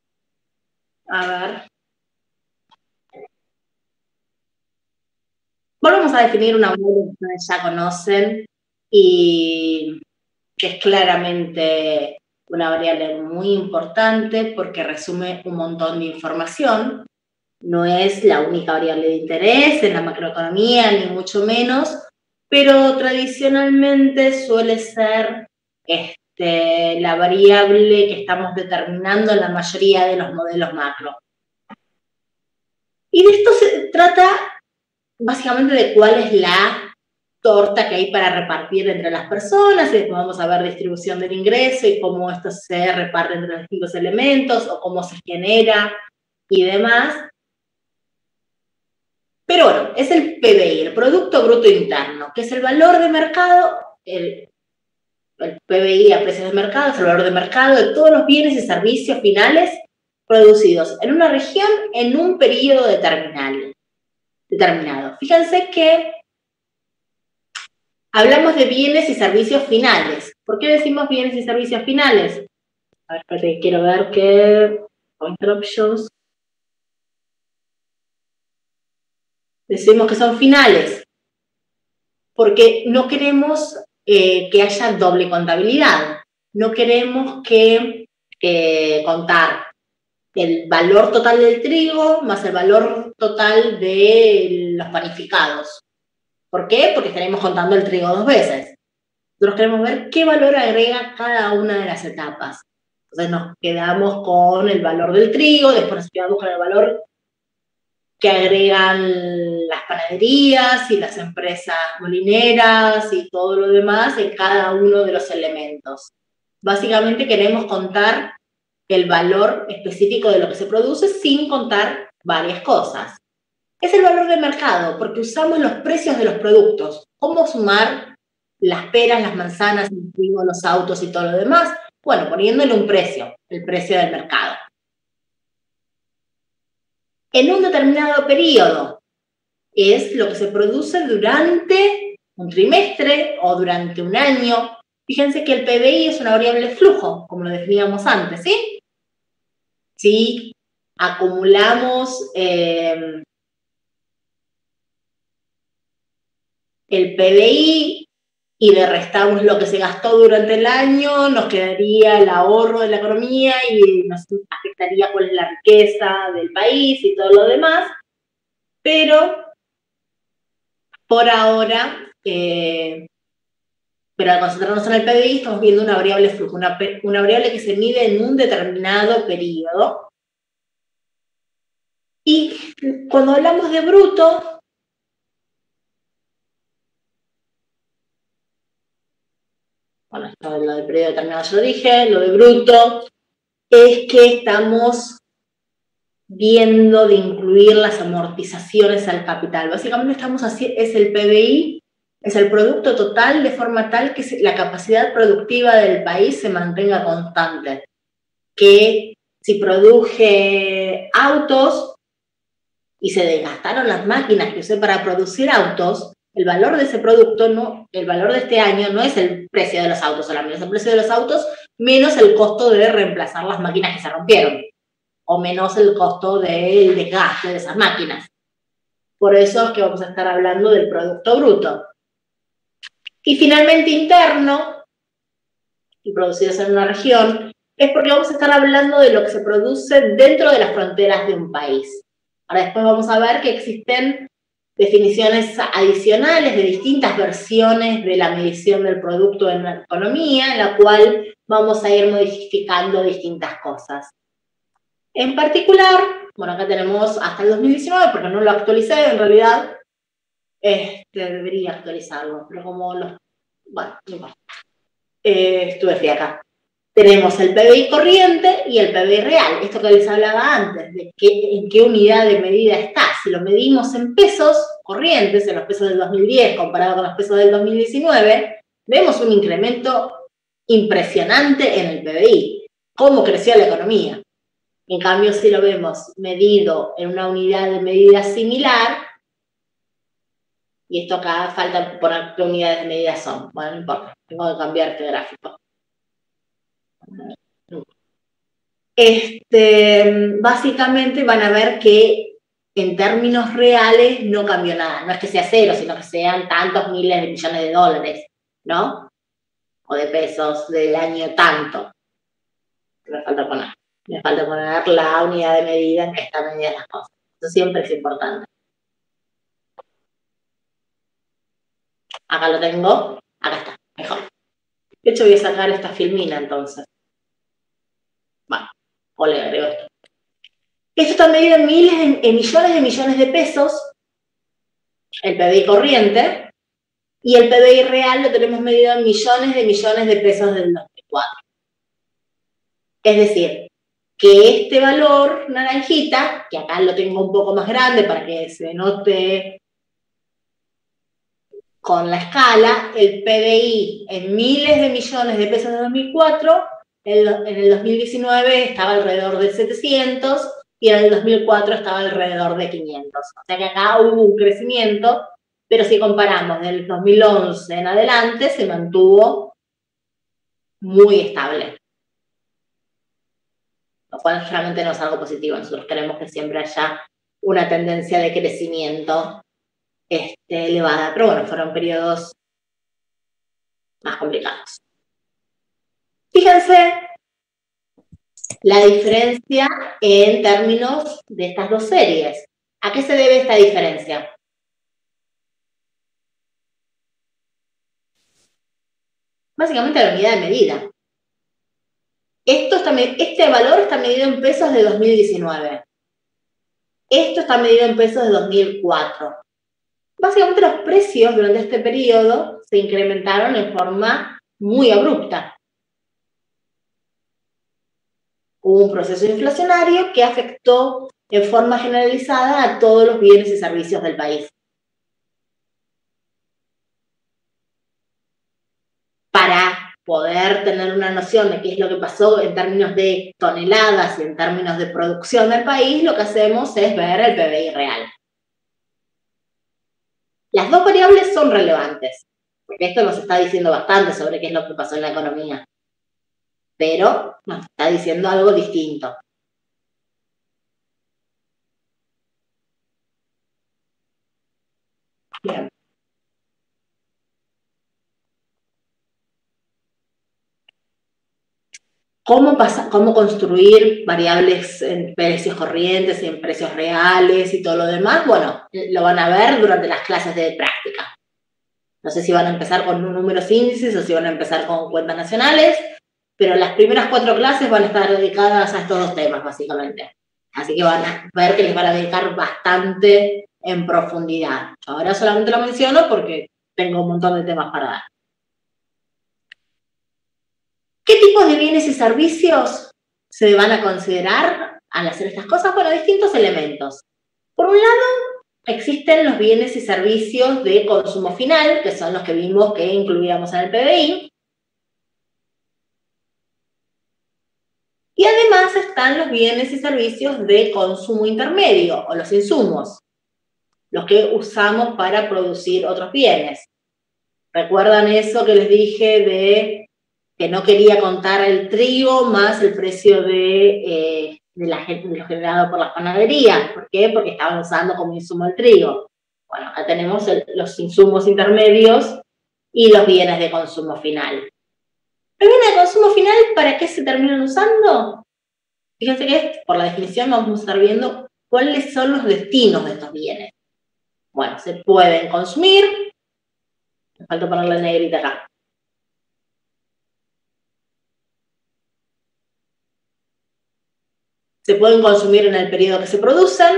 a ver. Volvemos a definir una variable que ustedes ya conocen y que es claramente una variable muy importante porque resume un montón de información. No es la única variable de interés en la macroeconomía, ni mucho menos, pero tradicionalmente suele ser la variable que estamos determinando en la mayoría de los modelos macro. Y de esto se trata básicamente de cuál es la torta que hay para repartir entre las personas, y después vamos a ver distribución del ingreso y cómo esto se reparte entre los distintos elementos o cómo se genera y demás. Pero bueno, es el PBI, el Producto Bruto Interno, que es el valor de mercado, el PBI a precios de mercado, es el valor de mercado de todos los bienes y servicios finales producidos en una región en un periodo determinado. Fíjense que hablamos de bienes y servicios finales. ¿Por qué decimos bienes y servicios finales? A ver, espérate, quiero ver qué pointer options. Decimos que son finales porque no queremos que haya doble contabilidad. No queremos que contar el valor total del trigo más el valor total de los panificados. ¿Por qué? Porque estaremos contando el trigo 2 veces. Nosotros queremos ver qué valor agrega cada una de las etapas. Entonces nos quedamos con el valor del trigo, después nos quedamos con el valor que agregan las panaderías y las empresas molineras y todo lo demás en cada uno de los elementos. Básicamente queremos contar el valor específico de lo que se produce sin contar varias cosas. Es el valor de mercado, porque usamos los precios de los productos. ¿Cómo sumar las peras, las manzanas, el trigo, los autos y todo lo demás? Bueno, poniéndole un precio, el precio del mercado. En un determinado periodo es lo que se produce durante un trimestre o durante un año. Fíjense que el PBI es una variable flujo, como lo definíamos antes, ¿sí? Si acumulamos el PBI y le restamos lo que se gastó durante el año, nos quedaría el ahorro de la economía y nos afectaría cuál es la riqueza del país y todo lo demás. Pero por ahora, pero al concentrarnos en el PBI, estamos viendo una variable flujo, una variable que se mide en un determinado periodo. Y cuando hablamos de bruto, bueno, esto de lo del periodo determinado ya lo dije, lo de bruto es que estamos viendo de incluir las amortizaciones al capital. Básicamente estamos así, es el PBI, es el producto total de forma tal que la capacidad productiva del país se mantenga constante. Que si produje autos y se desgastaron las máquinas que usé para producir autos, el valor de ese producto, el valor de este año no es el precio de los autos solamente, es el precio de los autos menos el costo de reemplazar las máquinas que se rompieron, o menos el costo del desgaste de esas máquinas. Por eso es que vamos a estar hablando del producto bruto. Y finalmente interno, y producidos en una región, es porque vamos a estar hablando de lo que se produce dentro de las fronteras de un país. Ahora después vamos a ver que existen definiciones adicionales de distintas versiones de la medición del producto en la economía, en la cual vamos a ir modificando distintas cosas. En particular, bueno, acá tenemos hasta el 2019, porque no lo actualicé en realidad, debería actualizarlo, pero como bueno, no importa. Estuve fui acá. Tenemos el PBI corriente y el PBI real, esto que les hablaba antes, de en qué unidad de medida está. Si lo medimos en pesos corrientes, en los pesos del 2010 comparado con los pesos del 2019, vemos un incremento impresionante en el PBI, cómo creció la economía. En cambio, si lo vemos medido en una unidad de medida similar, y esto acá falta poner qué unidades de medida son, bueno, no importa, tengo que cambiar este gráfico. Básicamente van a ver que en términos reales no cambió nada. No es que sea cero, sino que sean tantos miles de millones de dólares, ¿no? O de pesos del año tanto. Me falta poner la unidad de medida en que están medidas las cosas. Eso siempre es importante. Acá lo tengo. Acá está, mejor. De hecho voy a sacar esta filmina entonces. Bueno, o le agrego esto. Esto está medido en millones de millones de pesos, el PBI corriente, y el PBI real lo tenemos medido en millones de pesos del 2004. Es decir, que este valor naranjita, que acá lo tengo un poco más grande para que se note con la escala, el PBI en miles de millones de pesos de 2004, en el 2019 estaba alrededor de 700 y en el 2004 estaba alrededor de 500. O sea que acá hubo un crecimiento, pero si comparamos del 2011 en adelante, se mantuvo muy estable. Lo cual realmente no es algo positivo. Nosotros queremos que siempre haya una tendencia de crecimiento elevada. Pero bueno, fueron periodos más complicados. Fíjense la diferencia en términos de estas dos series. ¿A qué se debe esta diferencia? Básicamente a la unidad de medida. Este valor está medido en pesos de 2019. Esto está medido en pesos de 2004. Básicamente los precios durante este periodo se incrementaron en forma muy abrupta. Hubo un proceso inflacionario que afectó en forma generalizada a todos los bienes y servicios del país. Para poder tener una noción de qué es lo que pasó en términos de toneladas y en términos de producción del país, lo que hacemos es ver el PBI real. Las dos variables son relevantes, porque esto nos está diciendo bastante sobre qué es lo que pasó en la economía, pero nos está diciendo algo distinto. Bien. ¿Cómo construir variables en precios corrientes y en precios reales y todo lo demás? Bueno, lo van a ver durante las clases de práctica. No sé si van a empezar con números índices o si van a empezar con cuentas nacionales, pero las primeras 4 clases van a estar dedicadas a estos dos temas, básicamente. Así que van a ver que les van a dedicar bastante en profundidad. Ahora solamente lo menciono porque tengo un montón de temas para dar. ¿Qué tipos de bienes y servicios se van a considerar al hacer estas cosas? Bueno, distintos elementos. Por un lado, existen los bienes y servicios de consumo final, que son los que vimos que incluíamos en el PBI. Y además están los bienes y servicios de consumo intermedio, o los insumos, los que usamos para producir otros bienes. ¿Recuerdan eso que les dije de que no quería contar el trigo más el precio de lo generado por las panaderías? ¿Por qué? Porque estaban usando como insumo el trigo. Bueno, acá tenemos los insumos intermedios y los bienes de consumo final. ¿Los bienes de consumo final para qué se terminan usando? Fíjense que por la definición vamos a estar viendo cuáles son los destinos de estos bienes. Bueno, se pueden consumir. Me falta ponerle la negrita acá. Se pueden consumir en el periodo que se producen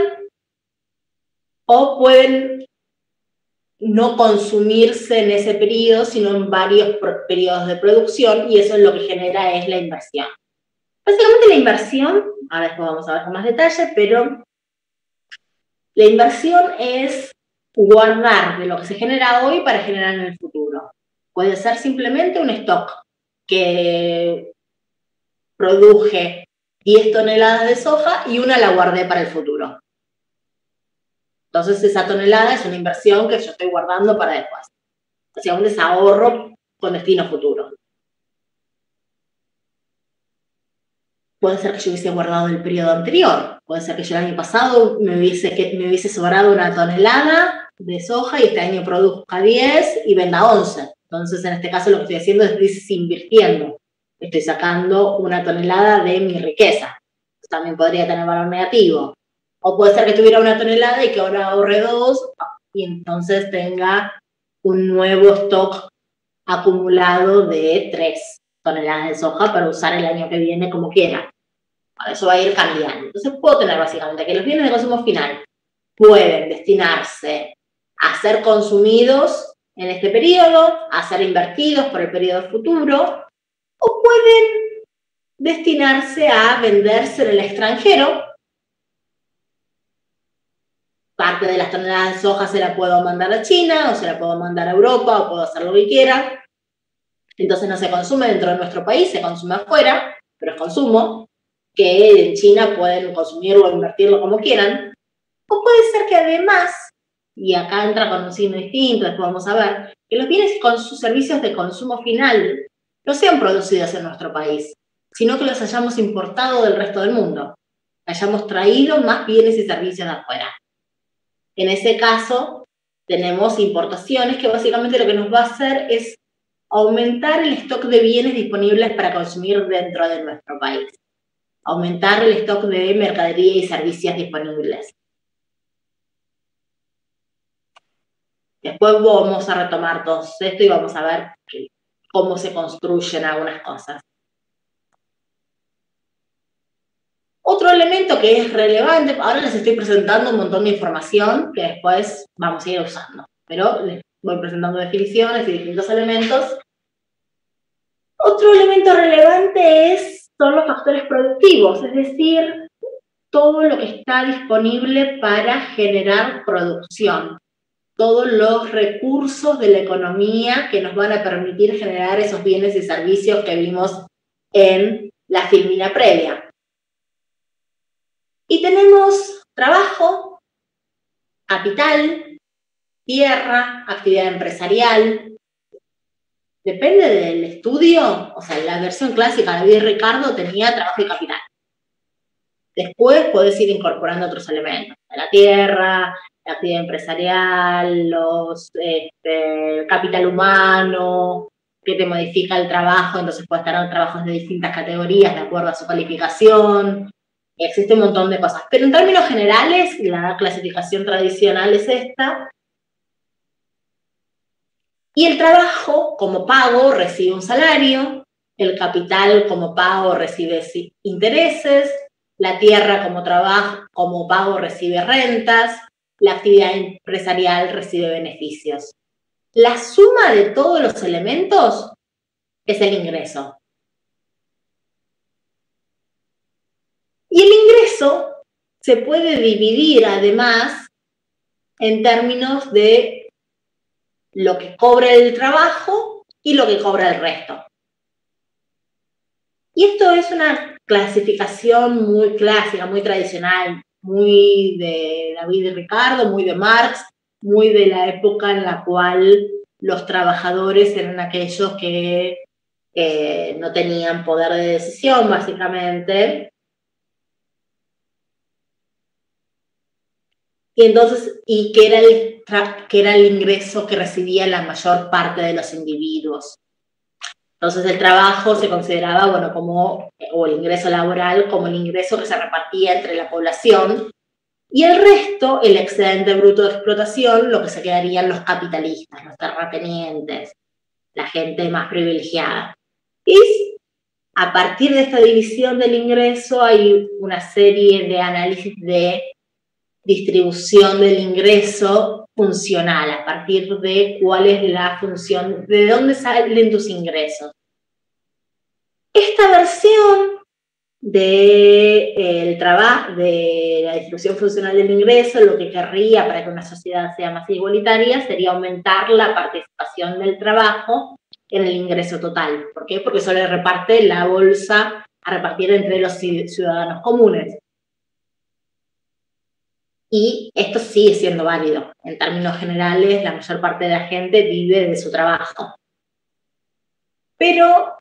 o pueden no consumirse en ese periodo, sino en varios periodos de producción, y eso es lo que genera es la inversión. Básicamente la inversión, ahora después vamos a ver con más detalle, pero la inversión es guardar de lo que se genera hoy para generar en el futuro. Puede ser simplemente un stock que produje 10 toneladas de soja y una la guardé para el futuro. Entonces esa tonelada es una inversión que yo estoy guardando para después. O sea, un desahorro con destino futuro. Puede ser que yo hubiese guardado el periodo anterior. Puede ser que yo el año pasado me hubiese sobrado una tonelada de soja y este año produzca 10 y venda 11. Entonces, en este caso, lo que estoy haciendo es desinvirtiendo. Estoy sacando una tonelada de mi riqueza. También podría tener valor negativo. O puede ser que tuviera una tonelada y que ahora ahorre 2 y entonces tenga un nuevo stock acumulado de 3 toneladas de soja para usar el año que viene como quiera. Eso va a ir cambiando. Entonces puedo tener básicamente que los bienes de consumo final pueden destinarse a ser consumidos en este periodo a ser invertidos por el periodo futuro, o pueden destinarse a venderse en el extranjero. Parte de las toneladas de soja se la puedo mandar a China, o se la puedo mandar a Europa, o puedo hacer lo que quiera. Entonces no se consume dentro de nuestro país, se consume afuera, pero es consumo, que en China pueden consumirlo o invertirlo como quieran. O puede ser que además, y acá entra con un signo distinto, después vamos a ver, que los bienes con sus servicios de consumo final no sean producidos en nuestro país, sino que los hayamos importado del resto del mundo, hayamos traído más bienes y servicios de afuera. En ese caso, tenemos importaciones que básicamente lo que nos va a hacer es aumentar el stock de bienes disponibles para consumir dentro de nuestro país, aumentar el stock de mercadería y servicios disponibles. Después vamos a retomar todo esto y vamos a ver cómo se construyen algunas cosas. Otro elemento que es relevante, ahora les estoy presentando un montón de información que después vamos a ir usando, pero les voy presentando definiciones y distintos elementos. Otro elemento relevante son los factores productivos, es decir, todo lo que está disponible para generar producción, todos los recursos de la economía que nos van a permitir generar esos bienes y servicios que vimos en la filmina previa. Y tenemos trabajo, capital, tierra, actividad empresarial. Depende del estudio, o sea, la versión clásica de David y Ricardo tenía trabajo y capital. Después podés ir incorporando otros elementos, la tierra, la actividad empresarial, el capital humano, que te modifica el trabajo, entonces puedes tener trabajos de distintas categorías de acuerdo a su calificación. Existe un montón de cosas, pero en términos generales, la clasificación tradicional es esta. Y el trabajo, como pago, recibe un salario, el capital, como pago, recibe intereses, la tierra, como pago, recibe rentas, la actividad empresarial recibe beneficios. La suma de todos los elementos es el ingreso. Y el ingreso se puede dividir además en términos de lo que cobra el trabajo y lo que cobra el resto. Y esto es una clasificación muy clásica, muy tradicional, muy de David y Ricardo, muy de Marx, muy de la época en la cual los trabajadores eran aquellos que no tenían poder de decisión, básicamente. Y entonces, que era el ingreso que recibía la mayor parte de los individuos. Entonces el trabajo se consideraba, bueno, o el ingreso laboral, como el ingreso que se repartía entre la población, y el resto, el excedente bruto de explotación, lo que se quedarían los capitalistas, los terratenientes, la gente más privilegiada. Y a partir de esta división del ingreso hay una serie de análisis de distribución del ingreso funcional, a partir de cuál es la función, de dónde salen tus ingresos. Esta versión de la distribución funcional del ingreso, lo que querría para que una sociedad sea más igualitaria sería aumentar la participación del trabajo en el ingreso total. ¿Por qué? Porque eso le reparte la bolsa a repartir entre los ciudadanos comunes. Y esto sigue siendo válido. En términos generales, la mayor parte de la gente vive de su trabajo. Pero,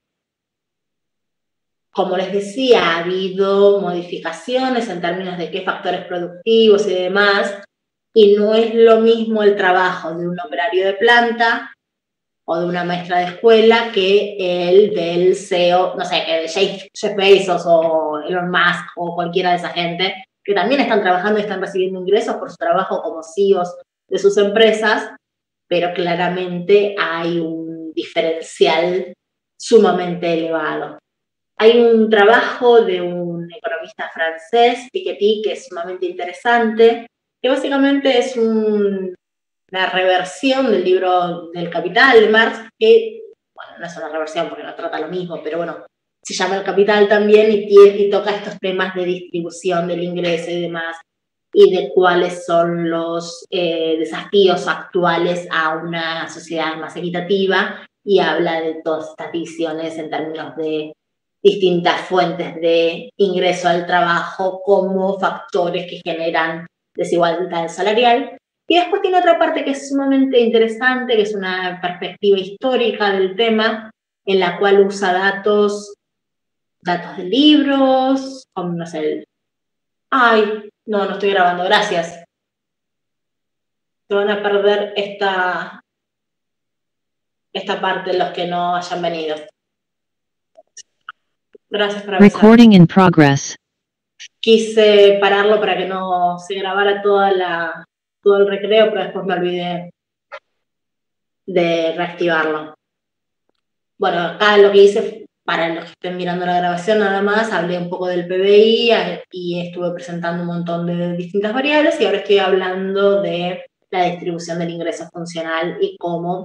como les decía, ha habido modificaciones en términos de qué factores productivos y demás, y no es lo mismo el trabajo de un operario de planta o de una maestra de escuela que el del CEO, no sé, que de Jeff Bezos o Elon Musk o cualquiera de esa gente, que también están trabajando y están recibiendo ingresos por su trabajo como CEOs de sus empresas, pero claramente hay un diferencial sumamente elevado. Hay un trabajo de un economista francés, Piketty, que es sumamente interesante, que básicamente es un una reversión del libro del Capital de Marx, que, bueno, no es una reversión porque no trata lo mismo, pero bueno, se llama El Capital también y toca estos temas de distribución del ingreso y demás, y de cuáles son los desafíos actuales a una sociedad más equitativa, y habla de todas estas visiones en términos de distintas fuentes de ingreso al trabajo como factores que generan desigualdad salarial. Y después tiene otra parte que es sumamente interesante, que es una perspectiva histórica del tema, en la cual usa datos de libros, como no sé, no estoy grabando, gracias. Se van a perder esta parte los que no hayan venido. Gracias por avisar. Recording in progress. Quise pararlo para que no se grabara todo el recreo, pero después me olvidé de reactivarlo. Bueno, acá lo que hice, para los que estén mirando la grabación nada más, hablé un poco del PBI y estuve presentando un montón de distintas variables, y ahora estoy hablando de la distribución del ingreso funcional y cómo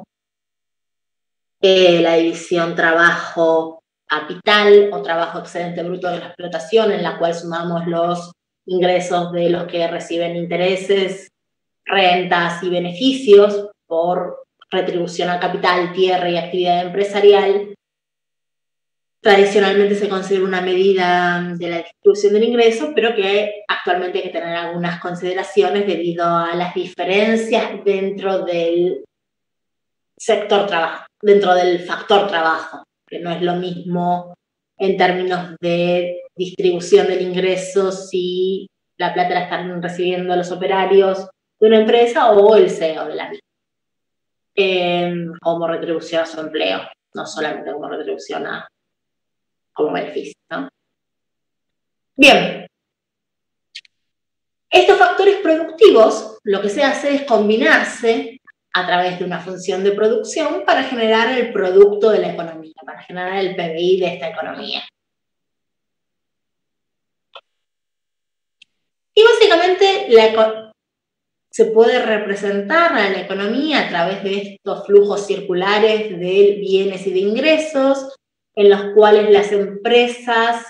la división trabajo-capital o trabajo excedente bruto de la explotación, en la cual sumamos los ingresos de los que reciben intereses, rentas y beneficios por retribución al capital, tierra y actividad empresarial, tradicionalmente se considera una medida de la distribución del ingreso, pero que actualmente hay que tener algunas consideraciones debido a las diferencias dentro del sector trabajo, dentro del factor trabajo, que no es lo mismo en términos de distribución del ingreso si la plata la están recibiendo los operarios de una empresa o el CEO de la misma, como retribución a su empleo, no solamente como retribución como beneficio, ¿no? Bien. Estos factores productivos, lo que se hace es combinarse a través de una función de producción para generar el producto de la economía, para generar el PBI de esta economía. Y básicamente se puede representar a la economía a través de estos flujos circulares de bienes y de ingresos, en los cuales las empresas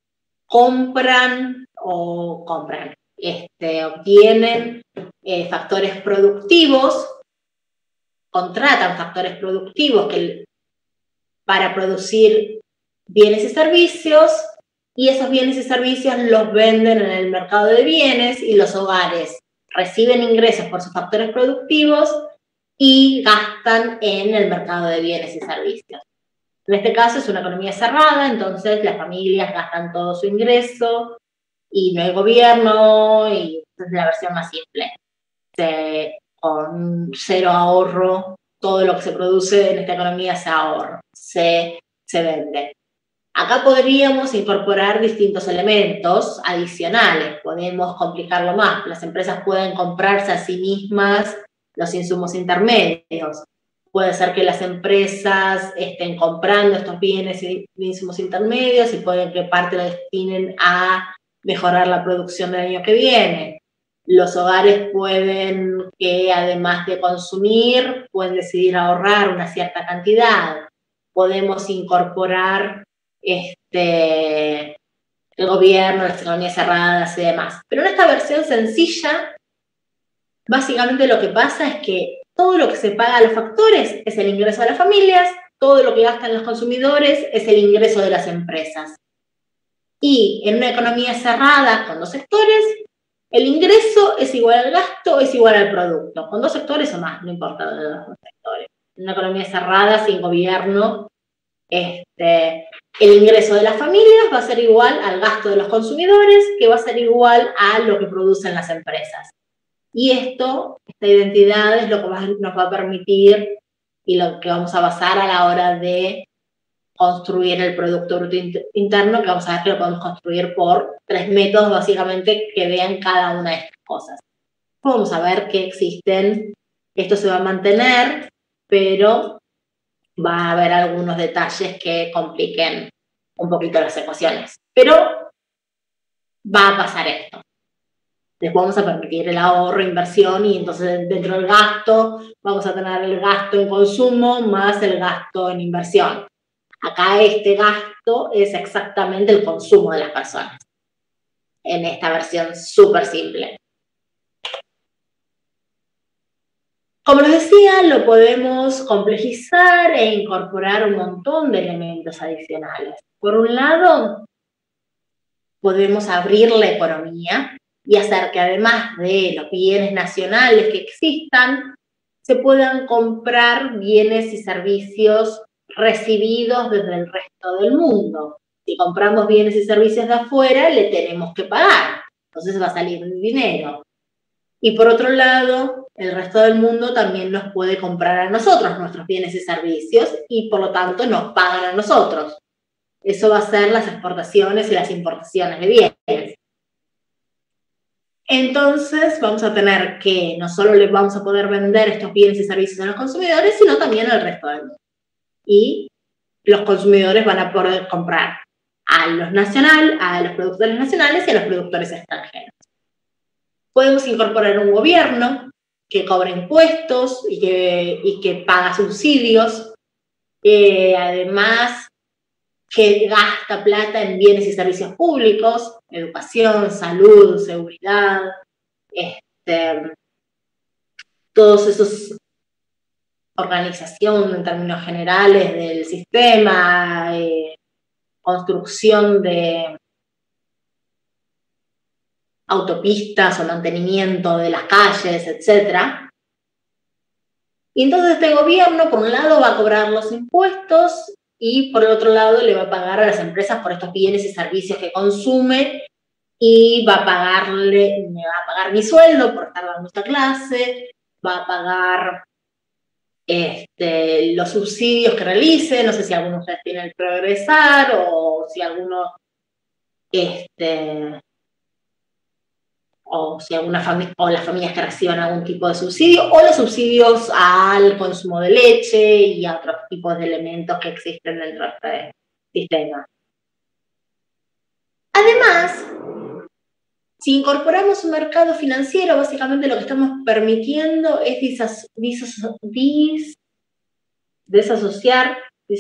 obtienen factores productivos, contratan factores productivos para producir bienes y servicios, y esos bienes y servicios los venden en el mercado de bienes, y los hogares reciben ingresos por sus factores productivos y gastan en el mercado de bienes y servicios. En este caso es una economía cerrada, entonces las familias gastan todo su ingreso y no hay gobierno, y esa es la versión más simple. Con cero ahorro, todo lo que se produce en esta economía se ahorra, se vende. Acá podríamos incorporar distintos elementos adicionales, podemos complicarlo más. Las empresas pueden comprarse a sí mismas los insumos intermedios. Puede ser que las empresas estén comprando estos bienes y insumos intermedios y pueden que parte lo destinen a mejorar la producción del año que viene. Los hogares pueden que, además de consumir, pueden decidir ahorrar una cierta cantidad. Podemos incorporar el gobierno, las economías cerradas y demás. Pero en esta versión sencilla, básicamente lo que pasa es que todo lo que se paga a los factores es el ingreso de las familias, todo lo que gastan los consumidores es el ingreso de las empresas. Y en una economía cerrada con dos sectores, el ingreso es igual al gasto, es igual al producto. Con dos sectores o más, no importa de los dos sectores. En una economía cerrada, sin gobierno, el ingreso de las familias va a ser igual al gasto de los consumidores, que va a ser igual a lo que producen las empresas. Y esta identidad es lo que nos va a permitir y lo que vamos a basar a la hora de construir el Producto Bruto Interno, que vamos a ver que lo podemos construir por 3 métodos, básicamente, que vean cada una de estas cosas. Vamos a ver que existen, esto se va a mantener, pero va a haber algunos detalles que compliquen un poquito las ecuaciones. Pero va a pasar esto. Les vamos a permitir el ahorro, inversión, y entonces dentro del gasto vamos a tener el gasto en consumo más el gasto en inversión. Acá este gasto es exactamente el consumo de las personas, en esta versión súper simple. Como les decía, lo podemos complejizar e incorporar un montón de elementos adicionales. Por un lado, podemos abrir la economía y hacer que además de los bienes nacionales que existan, se puedan comprar bienes y servicios recibidos desde el resto del mundo. Si compramos bienes y servicios de afuera, le tenemos que pagar. Entonces va a salir dinero. Y por otro lado, el resto del mundo también nos puede comprar a nosotros nuestros bienes y servicios y por lo tanto nos pagan a nosotros. Eso va a ser las exportaciones y las importaciones de bienes. Entonces vamos a tener que no solo les vamos a poder vender estos bienes y servicios a los consumidores, sino también al resto del mundo. Y los consumidores van a poder comprar a los productores nacionales y a los productores extranjeros. Podemos incorporar un gobierno que cobra impuestos y que paga subsidios, además que gasta plata en bienes y servicios públicos, educación, salud, seguridad, todos esos organización en términos generales del sistema, construcción de autopistas o mantenimiento de las calles, etc. Y entonces este gobierno, por un lado, va a cobrar los impuestos y por el otro lado le va a pagar a las empresas por estos bienes y servicios que consume y va a pagar mi sueldo por estar dando esta clase, va a pagar los subsidios que realice, no sé si alguno de ustedes tiene el Progresar o si alguno o si alguna familia o las familias que reciban algún tipo de subsidio, o los subsidios al consumo de leche y a otros tipos de elementos que existen dentro de este sistema. Además, si incorporamos un mercado financiero, básicamente lo que estamos permitiendo es desasociar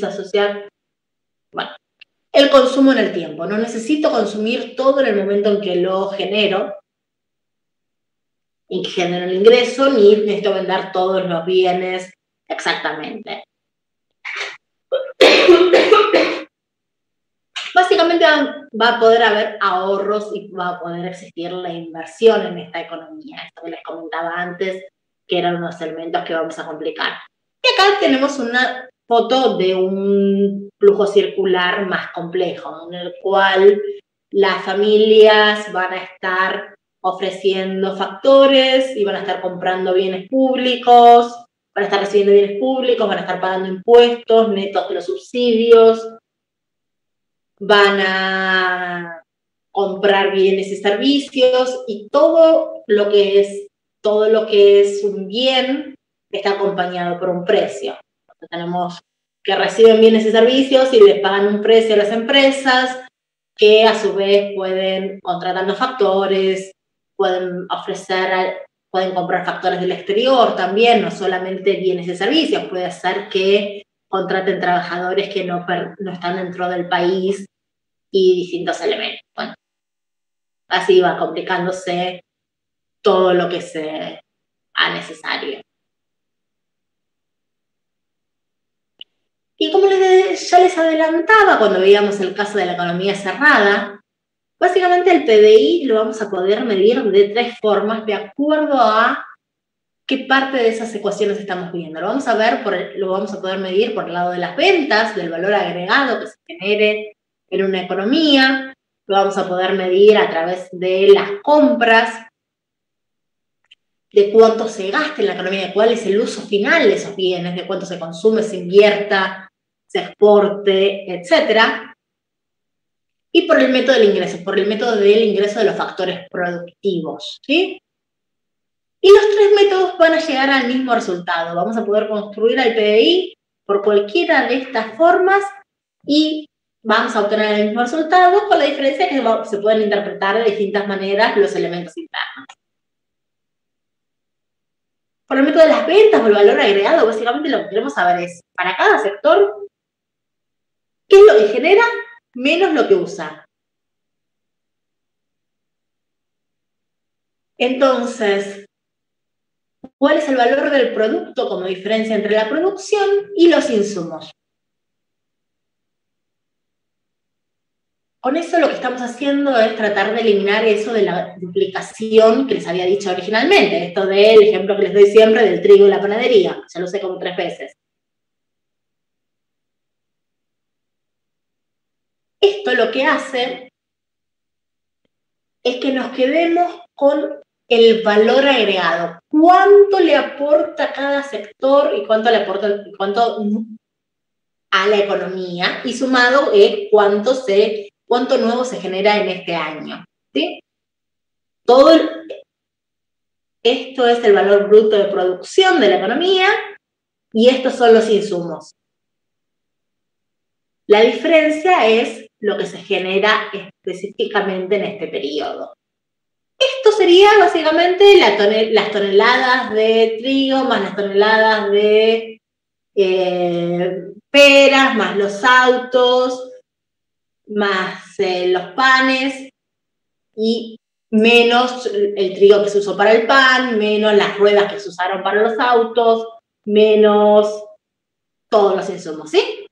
el consumo en el tiempo. No necesito consumir todo en el momento en que lo genero, en que genero el ingreso, ni necesito vender todos los bienes exactamente. Básicamente va a poder haber ahorros y va a poder existir la inversión en esta economía. Esto que les comentaba antes, que eran unos elementos que vamos a complicar. Y acá tenemos una foto de un flujo circular más complejo, en el cual las familias van a estar ofreciendo factores y van a estar comprando bienes públicos, van a estar recibiendo bienes públicos, van a estar pagando impuestos netos de los subsidios, van a comprar bienes y servicios y todo lo que es un bien está acompañado por un precio. Entonces, tenemos que reciben bienes y servicios y les pagan un precio a las empresas que a su vez pueden contratar factores, pueden comprar factores del exterior también, no solamente bienes y servicios, puede ser que contraten trabajadores que no están dentro del país y distintos elementos. Bueno, así va complicándose todo lo que sea necesario. Y como ya les adelantaba cuando veíamos el caso de la economía cerrada, básicamente el PBI lo vamos a poder medir de 3 formas de acuerdo a qué parte de esas ecuaciones estamos viendo. Lo vamos a poder medir por el lado de las ventas, del valor agregado que se genere en una economía. Lo vamos a poder medir a través de las compras, de cuánto se gasta en la economía, de cuál es el uso final de esos bienes, de cuánto se consume, se invierta, se exporte, etc. Y por el método del ingreso, de los factores productivos, ¿sí? Y los 3 métodos van a llegar al mismo resultado. Vamos a poder construir el PBI por cualquiera de estas formas y vamos a obtener el mismo resultado, con la diferencia que se pueden interpretar de distintas maneras los elementos internos. Por el método de las ventas o el valor agregado, básicamente lo que queremos saber es, para cada sector, ¿qué es lo que genera menos lo que usa? Entonces, ¿cuál es el valor del producto como diferencia entre la producción y los insumos? Con eso lo que estamos haciendo es tratar de eliminar eso de la duplicación que les había dicho originalmente, esto del ejemplo que les doy siempre del trigo y la panadería, ya lo sé como 3 veces. Esto lo que hace es que nos quedemos con el valor agregado. ¿Cuánto le aporta cada sector y cuánto le aporta a la economía? Y sumado es cuánto nuevo se genera en este año, ¿sí? Esto es el valor bruto de producción de la economía y estos son los insumos. La diferencia es lo que se genera específicamente en este periodo. Esto sería básicamente las toneladas de trigo más las toneladas de peras, más los autos, más los panes y menos el trigo que se usó para el pan, menos las ruedas que se usaron para los autos, menos todos los insumos, ¿sí?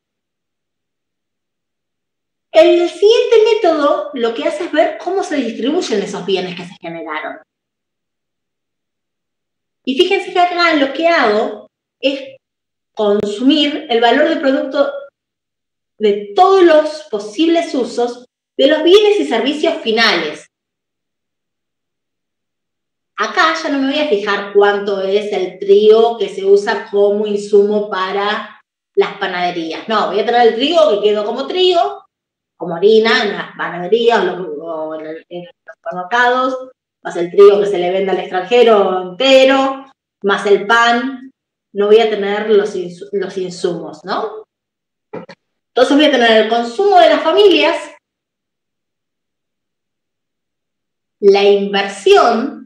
El siguiente método lo que hace es ver cómo se distribuyen esos bienes que se generaron. Y fíjense que acá lo que hago es consumir el valor del producto de todos los posibles usos de los bienes y servicios finales. Acá ya no me voy a fijar cuánto es el trigo que se usa como insumo para las panaderías. No, voy a tener el trigo que quedó como trigo, como harina en las panaderías o en los supermercados, más el trigo que se le vende al extranjero entero, más el pan. No voy a tener los insumos, ¿no? Entonces voy a tener el consumo de las familias, la inversión,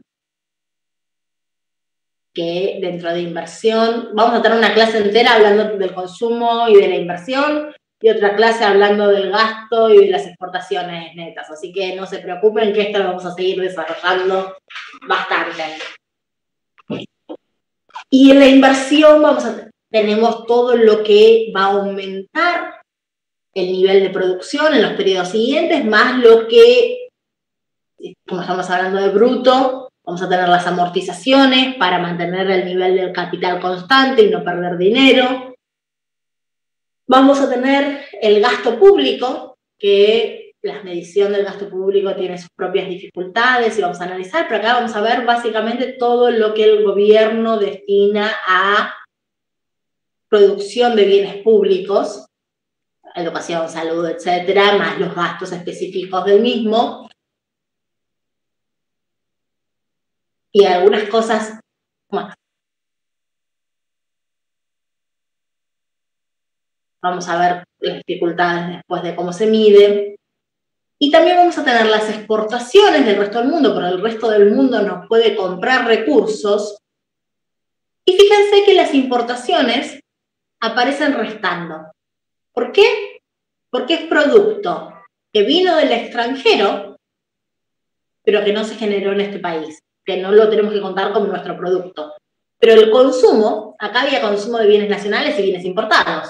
que dentro de inversión, vamos a tener una clase entera hablando del consumo y de la inversión, y otra clase hablando del gasto y de las exportaciones netas. Así que no se preocupen que esto lo vamos a seguir desarrollando bastante. Y en la inversión tenemos todo lo que va a aumentar el nivel de producción en los periodos siguientes, más lo que, como estamos hablando de bruto, vamos a tener las amortizaciones para mantener el nivel del capital constante y no perder dinero. Vamos a tener el gasto público, que la medición del gasto público tiene sus propias dificultades y vamos a analizar, pero acá vamos a ver básicamente todo lo que el gobierno destina a producción de bienes públicos, educación, salud, etcétera, más los gastos específicos del mismo. Y algunas cosas más. Vamos a ver las dificultades después de cómo se mide. Y también vamos a tener las exportaciones del resto del mundo, pero el resto del mundo nos puede comprar recursos. Y fíjense que las importaciones aparecen restando. ¿Por qué? Porque es producto que vino del extranjero, pero que no se generó en este país, que no lo tenemos que contar como nuestro producto. Pero el consumo, acá había consumo de bienes nacionales y bienes importados.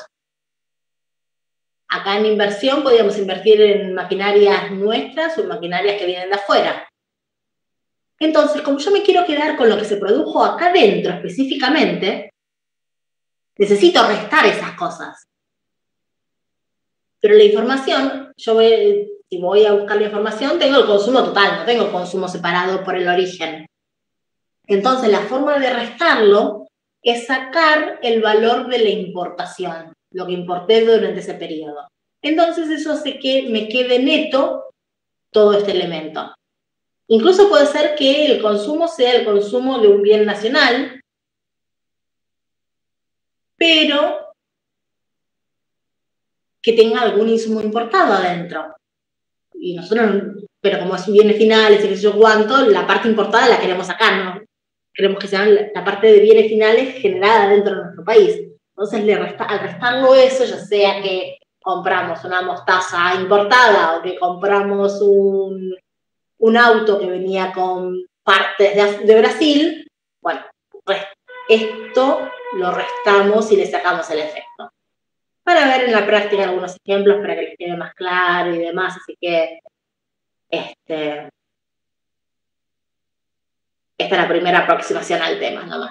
Acá en inversión podíamos invertir en maquinarias nuestras o en maquinarias que vienen de afuera. Entonces, como yo me quiero quedar con lo que se produjo acá dentro específicamente, necesito restar esas cosas. Pero la información, si voy a buscar la información, tengo el consumo total, no tengo el consumo separado por el origen. Entonces, la forma de restarlo es sacar el valor de la importación, lo que importé durante ese periodo. Entonces, eso hace que me quede neto todo este elemento. Incluso puede ser que el consumo sea el consumo de un bien nacional, pero que tenga algún insumo importado adentro. Y nosotros, pero como es bienes finales y qué sé yo cuánto, la parte importada la queremos sacar, ¿no? Queremos que sea la parte de bienes finales generada dentro de nuestro país. Entonces, al restarlo eso, ya sea que compramos una mostaza importada o que compramos un auto que venía con partes de Brasil, bueno, pues esto lo restamos y le sacamos el efecto. Para ver en la práctica algunos ejemplos para que les quede más claro y demás, así que esta es la primera aproximación al tema, nomás.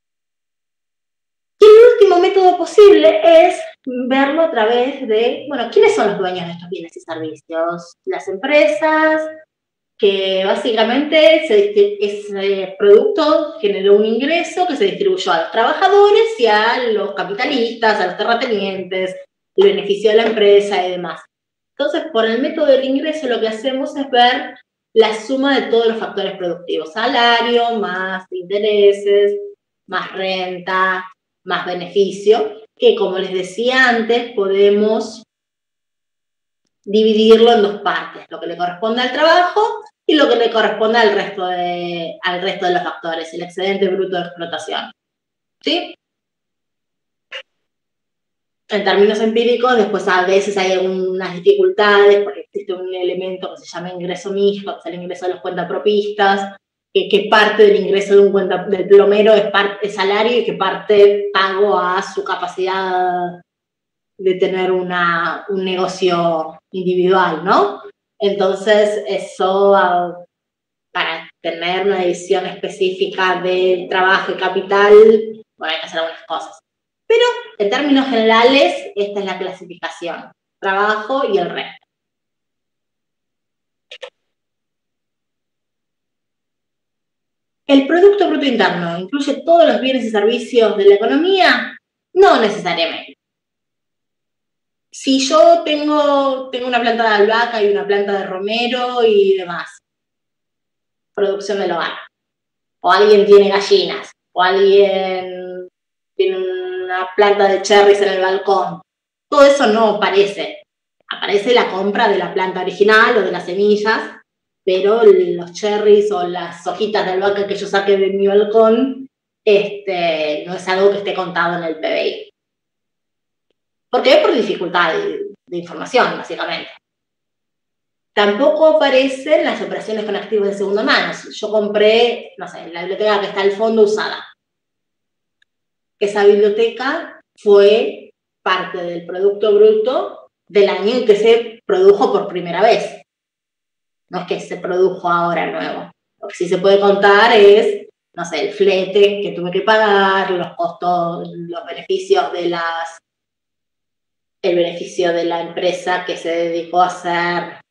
Y el último método posible es verlo a través de, bueno, ¿quiénes son los dueños de estos bienes y servicios? Las empresas, que básicamente ese producto generó un ingreso que se distribuyó a los trabajadores y a los capitalistas, a los terratenientes, el beneficio de la empresa y demás. Entonces, por el método del ingreso, lo que hacemos es ver la suma de todos los factores productivos: salario, más intereses, más renta, más beneficio, que, como les decía antes, podemos dividirlo en dos partes: lo que le corresponde al trabajo y lo que le corresponde al resto de los factores, el excedente bruto de explotación. ¿Sí? En términos empíricos, después a veces hay algunas dificultades porque existe un elemento que se llama ingreso mixto, que es el ingreso de los cuentapropistas, que parte del ingreso del plomero es salario y que parte pago a su capacidad de tener un negocio individual, ¿no? Entonces, eso, para tener una división específica de trabajo y capital, bueno, hay que hacer algunas cosas. Pero, en términos generales, esta es la clasificación: trabajo y el resto. ¿El Producto Bruto Interno incluye todos los bienes y servicios de la economía? No necesariamente. Si yo tengo una planta de albahaca y una planta de romero y demás, producción del hogar, o alguien tiene gallinas, o alguien tiene una planta de cherries en el balcón, todo eso no aparece. Aparece la compra de la planta original o de las semillas, pero los cherries o las hojitas de albahaca que yo saque de mi balcón, no es algo que esté contado en el PBI. ¿Por qué? Por dificultad de información, básicamente. Tampoco aparecen las operaciones con activos de segunda mano. Yo compré, no sé, la biblioteca que está al fondo usada. Esa biblioteca fue parte del Producto Bruto del año en que se produjo por primera vez. No es que se produjo ahora nuevo. Lo que sí se puede contar es, no sé, el flete que tuve que pagar, los costos, los beneficios el beneficio de la empresa que se dedicó a hacer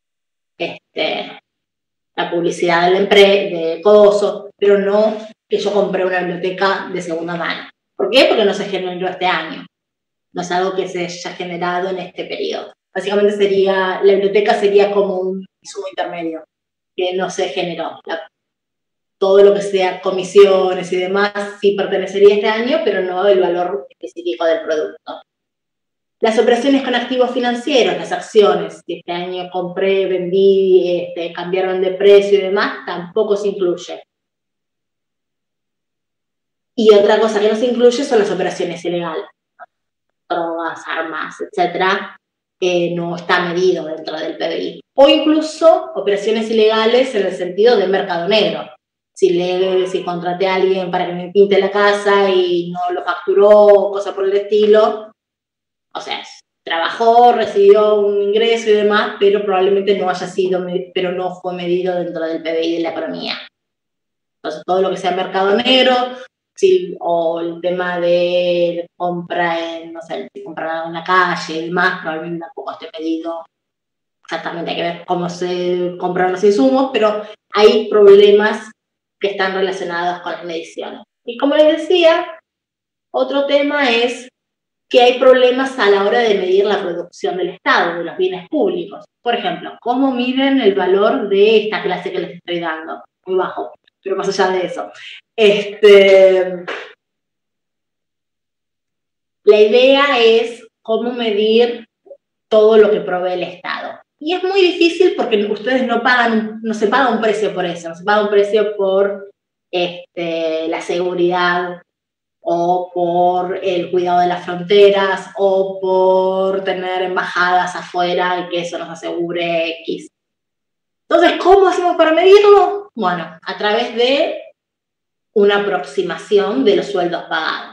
la publicidad de coso, pero no que yo compré una biblioteca de segunda mano. ¿Por qué? Porque no se generó este año. No es algo que se haya generado en este periodo. Básicamente la biblioteca sería como un insumo intermedio, que no se generó. Todo lo que sea comisiones y demás sí pertenecería a este año, pero no el valor específico del producto. Las operaciones con activos financieros, las acciones, que este año compré, vendí, cambiaron de precio y demás, tampoco se incluye. Y otra cosa que no se incluye son las operaciones ilegales. Drogas, armas, etcétera, no está medido dentro del PBI. O incluso operaciones ilegales en el sentido de mercado negro. Si contraté a alguien para que me pinte la casa y no lo facturó, cosa por el estilo, o sea, trabajó, recibió un ingreso y demás, pero probablemente no haya sido, pero no fue medido dentro del PBI de la economía. Entonces, todo lo que sea mercado negro, o el tema de compra no sé, comprar en la calle y demás, probablemente tampoco esté medido exactamente. Hay que ver cómo se compran los insumos, pero hay problemas que están relacionados con las mediciones. Y como les decía, otro tema es que hay problemas a la hora de medir la producción del Estado, de los bienes públicos. Por ejemplo, ¿cómo miden el valor de esta clase que les estoy dando? Muy bajo, pero más allá de eso. La idea es cómo medir todo lo que provee el Estado. Y es muy difícil porque ustedes no se paga un precio por eso, no se paga un precio por la seguridad o por el cuidado de las fronteras o por tener embajadas afuera y que eso nos asegure X. Entonces, ¿cómo hacemos para medirlo? Bueno, a través de una aproximación de los sueldos pagados.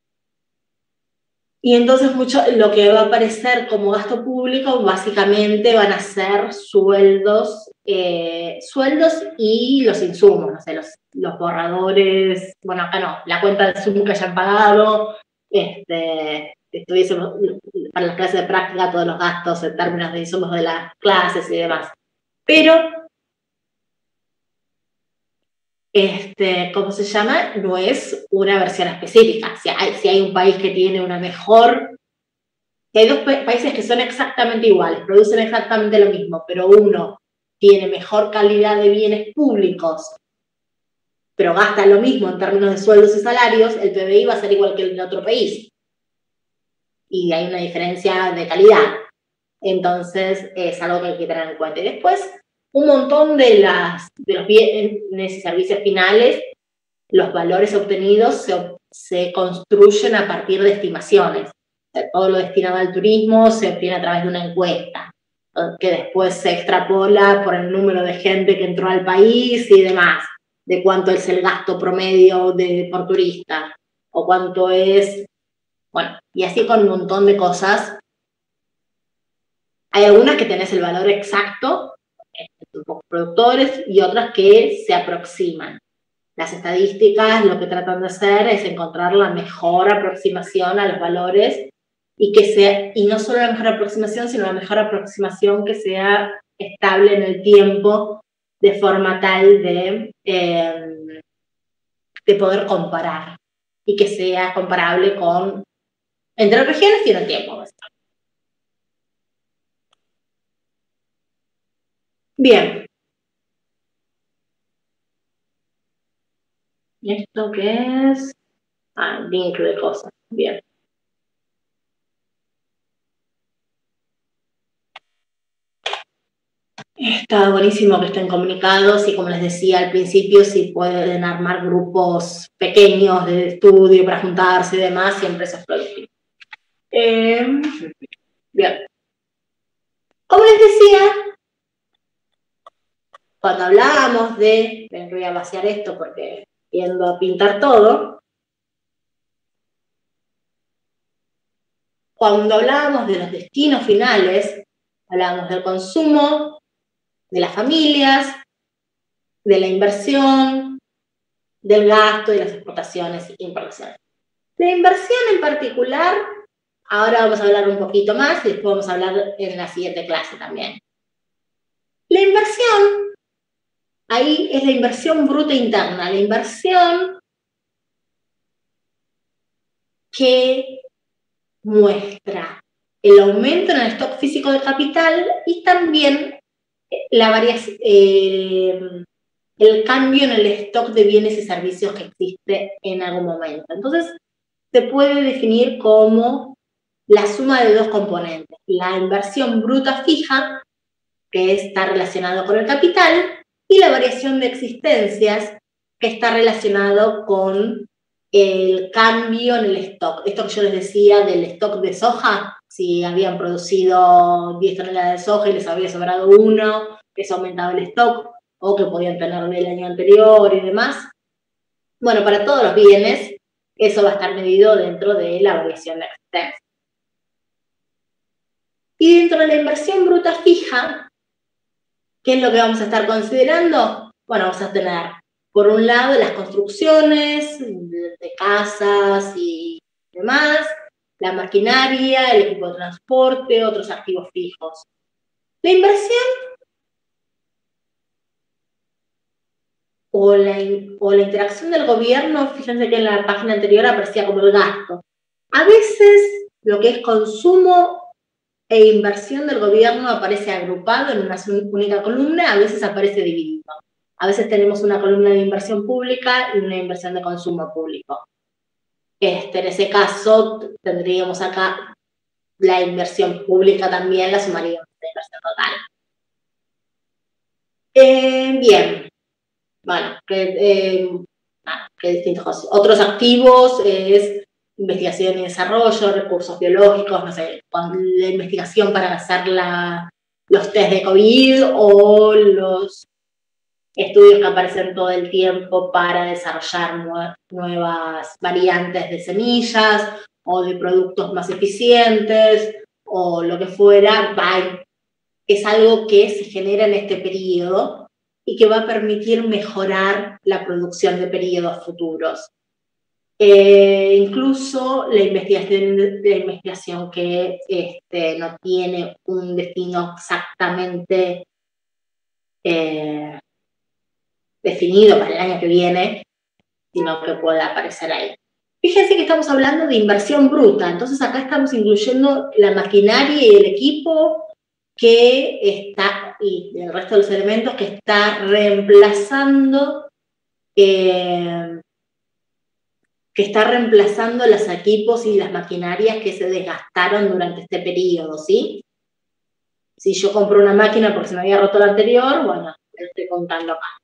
Y entonces lo que va a aparecer como gasto público básicamente van a ser sueldos y los insumos, no sé, los borradores, bueno, acá no, la cuenta de insumos que hayan pagado, estuviésemos para las clases de práctica todos los gastos en términos de insumos de las clases y demás. Pero ¿cómo se llama? No es una versión específica. Si hay un país que tiene una mejor... Si hay dos países que son exactamente iguales, producen exactamente lo mismo, pero uno tiene mejor calidad de bienes públicos, pero gasta lo mismo en términos de sueldos y salarios, el PBI va a ser igual que el de otro país. Y hay una diferencia de calidad. Entonces, es algo que hay que tener en cuenta. Y después, un montón de los bienes y servicios finales, los valores obtenidos se construyen a partir de estimaciones. O sea, todo lo destinado al turismo se obtiene a través de una encuesta, que después se extrapola por el número de gente que entró al país y demás, de cuánto es el gasto promedio por turista, o cuánto es, bueno, y así con un montón de cosas. Hay algunas que tenés el valor exacto, productores, y otras que se aproximan. Las estadísticas lo que tratan de hacer es encontrar la mejor aproximación a los valores y no solo la mejor aproximación, sino la mejor aproximación que sea estable en el tiempo, de forma tal de poder comparar y que sea comparable entre regiones y en el tiempo. Bien. ¿Esto qué es? Link de cosas. Bien. Está buenísimo que estén comunicados y, como les decía al principio, si pueden armar grupos pequeños de estudio para juntarse y demás, siempre eso es productivo. Bien. Como les decía, cuando hablábamos voy a vaciar esto porque tiendo a pintar todo. Cuando hablábamos de los destinos finales, hablábamos del consumo, de las familias, de la inversión, del gasto, de las exportaciones e importaciones. De inversión en particular, ahora vamos a hablar un poquito más y después vamos a hablar en la siguiente clase también. La inversión, ahí es la inversión bruta interna, la inversión que muestra el aumento en el stock físico de capital y también el cambio en el stock de bienes y servicios que existe en algún momento. Entonces, se puede definir como la suma de dos componentes. La inversión bruta fija, que está relacionado con el capital, y la variación de existencias, que está relacionado con el cambio en el stock. Esto que yo les decía del stock de soja, si habían producido 10 toneladas de soja y les había sobrado 1, eso aumentaba el stock, o que podían tener del año anterior y demás. Bueno, para todos los bienes, eso va a estar medido dentro de la variación de existencia. Y dentro de la inversión bruta fija, ¿qué es lo que vamos a estar considerando? Bueno, vamos a tener, por un lado, las construcciones de casas y demás, la maquinaria, el equipo de transporte, otros activos fijos. La inversión o la interacción del gobierno, fíjense que en la página anterior aparecía como el gasto. A veces lo que es consumo e inversión del gobierno aparece agrupado en una única columna, a veces aparece dividido. A veces tenemos una columna de inversión pública y una inversión de consumo público. En ese caso, tendríamos acá la inversión pública también la sumaríamos a la inversión total. Bien, bueno, qué distintas cosas. Otros activos es investigación y desarrollo, recursos biológicos, no sé, la investigación para hacer los test de COVID o los estudios que aparecen todo el tiempo para desarrollar nuevas variantes de semillas o de productos más eficientes o lo que fuera, es algo que se genera en este periodo y que va a permitir mejorar la producción de periodos futuros. Incluso la investigación que no tiene un destino exactamente definido para el año que viene, sino que pueda aparecer ahí. Fíjense que estamos hablando de inversión bruta, entonces acá estamos incluyendo la maquinaria y el equipo que está, y el resto de los elementos que está reemplazando los equipos y las maquinarias que se desgastaron durante este periodo, ¿sí? Si yo compro una máquina porque se me había roto la anterior, bueno, lo estoy contando acá.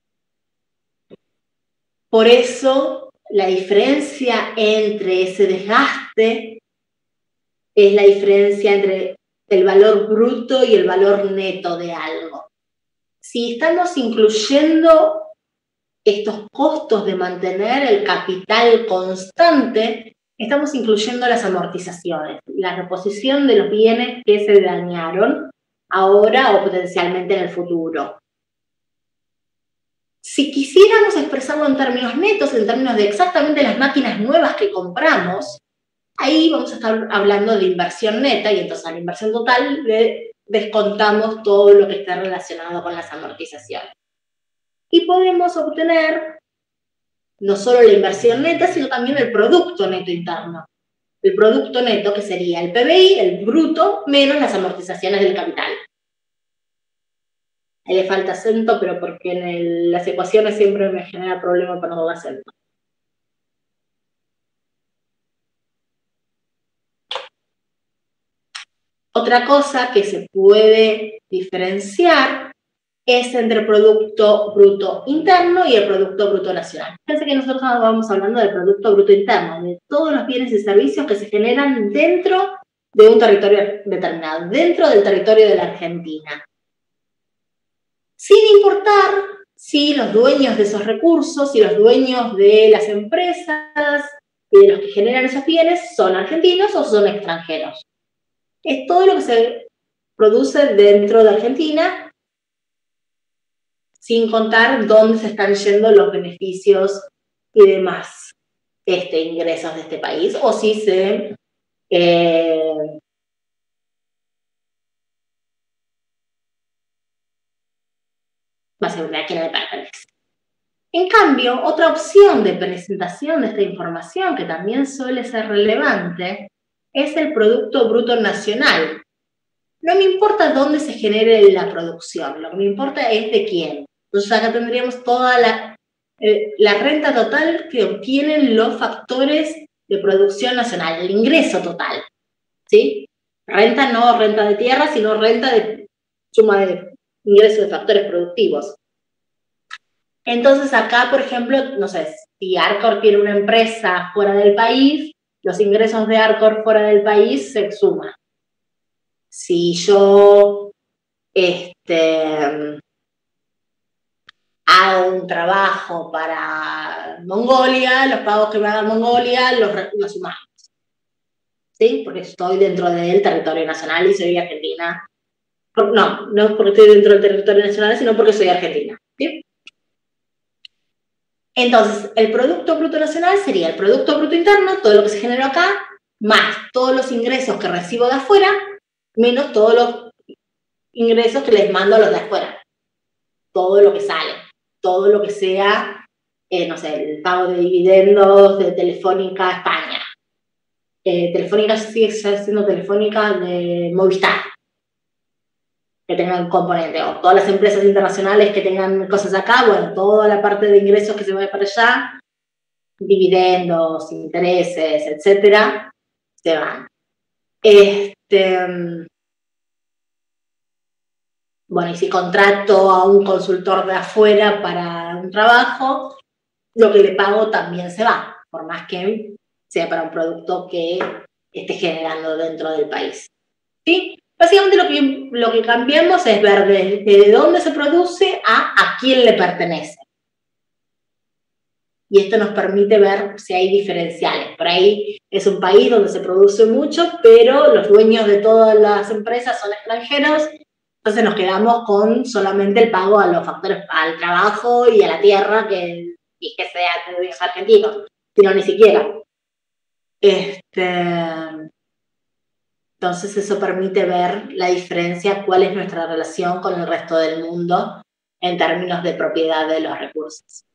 Por eso, la diferencia entre ese desgaste es la diferencia entre el valor bruto y el valor neto de algo. Si estamos incluyendo estos costos de mantener el capital constante, estamos incluyendo las amortizaciones, la reposición de los bienes que se dañaron ahora o potencialmente en el futuro. Si quisiéramos expresarlo en términos netos, en términos de exactamente las máquinas nuevas que compramos, ahí vamos a estar hablando de inversión neta y entonces a la inversión total le descontamos todo lo que está relacionado con las amortizaciones. Y podemos obtener no solo la inversión neta, sino también el producto neto interno. El producto neto que sería el PBI, el bruto, menos las amortizaciones del capital. Ahí le falta acento, pero porque en las ecuaciones siempre me genera problema poner el acento. Otra cosa que se puede diferenciar es entre el Producto Bruto Interno y el Producto Bruto Nacional. Fíjense que nosotros vamos hablando del Producto Bruto Interno, de todos los bienes y servicios que se generan dentro de un territorio determinado, dentro del territorio de la Argentina. Sin importar si los dueños de esos recursos, si los dueños de las empresas y de los que generan esos bienes son argentinos o son extranjeros. Es todo lo que se produce dentro de Argentina, sin contar dónde se están yendo los beneficios y demás ingresos de este país, o si se va a ser una máquina de pertenece. En cambio, otra opción de presentación de esta información, que también suele ser relevante, es el Producto Bruto Nacional. No me importa dónde se genere la producción, lo que me importa es de quién. Entonces acá tendríamos toda la renta total que obtienen los factores de producción nacional, el ingreso total, ¿sí? Renta no renta de tierra, sino renta de suma de ingresos de factores productivos. Entonces acá, por ejemplo, no sé, si Arcor tiene una empresa fuera del país, los ingresos de Arcor fuera del país se suman. Si yo hago un trabajo para Mongolia, los pagos que me haga Mongolia los sumamos. ¿Sí? Porque estoy dentro del territorio nacional y soy argentina. No porque estoy dentro del territorio nacional, sino porque soy argentina. ¿Sí? Entonces, el Producto Bruto Nacional sería el Producto Bruto Interno, todo lo que se generó acá, más todos los ingresos que recibo de afuera, menos todos los ingresos que les mando a los de afuera. Todo lo que sale, todo lo que sea, no sé, el pago de dividendos de Telefónica España. Telefónica sigue siendo Telefónica de Movistar, que tengan componente, o todas las empresas internacionales que tengan cosas acá, bueno, toda la parte de ingresos que se vaya para allá, dividendos, intereses, etcétera, se van. Bueno, y si contrato a un consultor de afuera para un trabajo, lo que le pago también se va, por más que sea para un producto que esté generando dentro del país. ¿Sí? Básicamente lo que cambiamos es ver de dónde se produce a quién le pertenece. Y esto nos permite ver si hay diferenciales. Por ahí es un país donde se produce mucho, pero los dueños de todas las empresas son extranjeros, entonces nos quedamos con solamente el pago a los factores, al trabajo y a la tierra, y que sea de argentino, sino ni siquiera. Entonces eso permite ver la diferencia, cuál es nuestra relación con el resto del mundo en términos de propiedad de los recursos.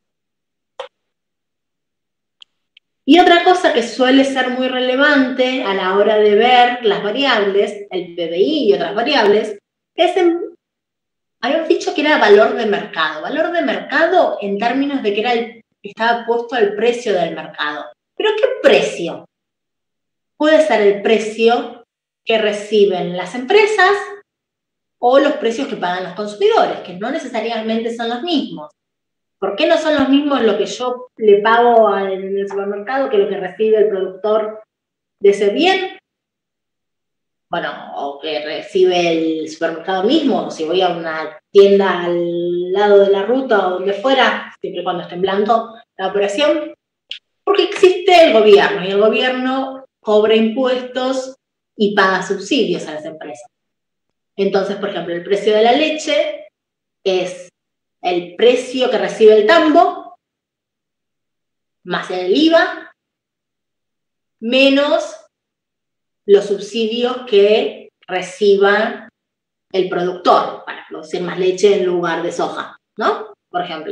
Y otra cosa que suele ser muy relevante a la hora de ver las variables, el PBI y otras variables, habíamos dicho que era valor de mercado. Valor de mercado en términos de que estaba puesto al precio del mercado. ¿Pero qué precio? Puede ser el precio que reciben las empresas o los precios que pagan los consumidores, que no necesariamente son los mismos. ¿Por qué no son los mismos lo que yo le pago en el supermercado que lo que recibe el productor de ese bien? Bueno, o que recibe el supermercado mismo, o si voy a una tienda al lado de la ruta o donde fuera, siempre y cuando esté en blanco la operación, porque existe el gobierno y el gobierno cobra impuestos y paga subsidios a las empresas. Entonces, por ejemplo, el precio de la leche es el precio que recibe el tambo más el IVA menos los subsidios que reciba el productor para producir más leche en lugar de soja, ¿no? Por ejemplo.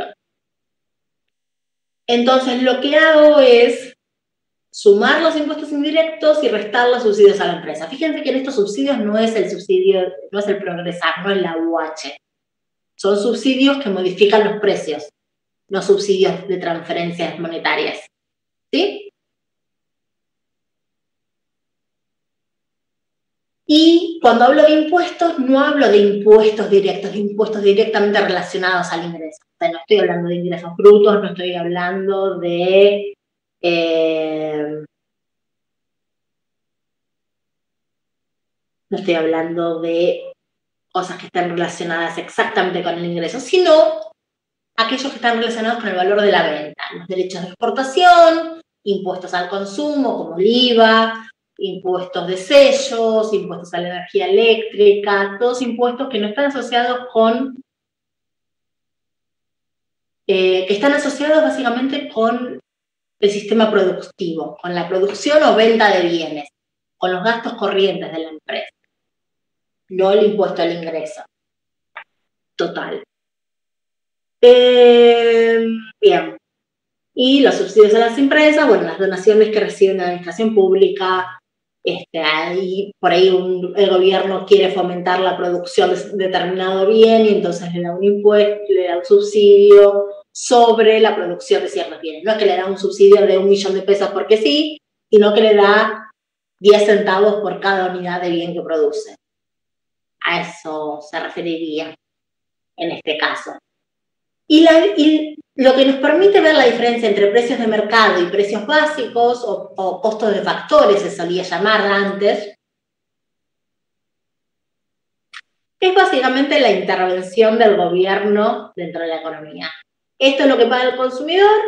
Entonces, lo que hago es sumar los impuestos indirectos y restar los subsidios a la empresa. Fíjense que en estos subsidios no es el subsidio, no es el progresar, no es la UH. Son subsidios que modifican los precios, no subsidios de transferencias monetarias. ¿Sí? Y cuando hablo de impuestos, no hablo de impuestos directos, de impuestos directamente relacionados al ingreso. O sea, no estoy hablando de ingresos brutos, no estoy hablando de no estoy hablando de cosas que están relacionadas exactamente con el ingreso, sino aquellos que están relacionados con el valor de la venta, los derechos de exportación, impuestos al consumo como el IVA, impuestos de sellos, impuestos a la energía eléctrica, todos impuestos que no están asociados con, que están asociados básicamente con el sistema productivo, con la producción o venta de bienes, con los gastos corrientes de la empresa, no el impuesto al ingreso total. Bien. Y los subsidios a las empresas, bueno, las donaciones que reciben la administración pública, por ahí el gobierno quiere fomentar la producción de determinado bien y entonces le da un impuesto, le da un subsidio sobre la producción de ciertos bienes. No es que le da un subsidio de 1 millón de pesos porque sí, sino que le da 10 centavos por cada unidad de bien que produce. A eso se referiría en este caso. Y lo que nos permite ver la diferencia entre precios de mercado y precios básicos o costos de factores, se solía llamar antes, es básicamente la intervención del gobierno dentro de la economía. Esto es lo que paga el consumidor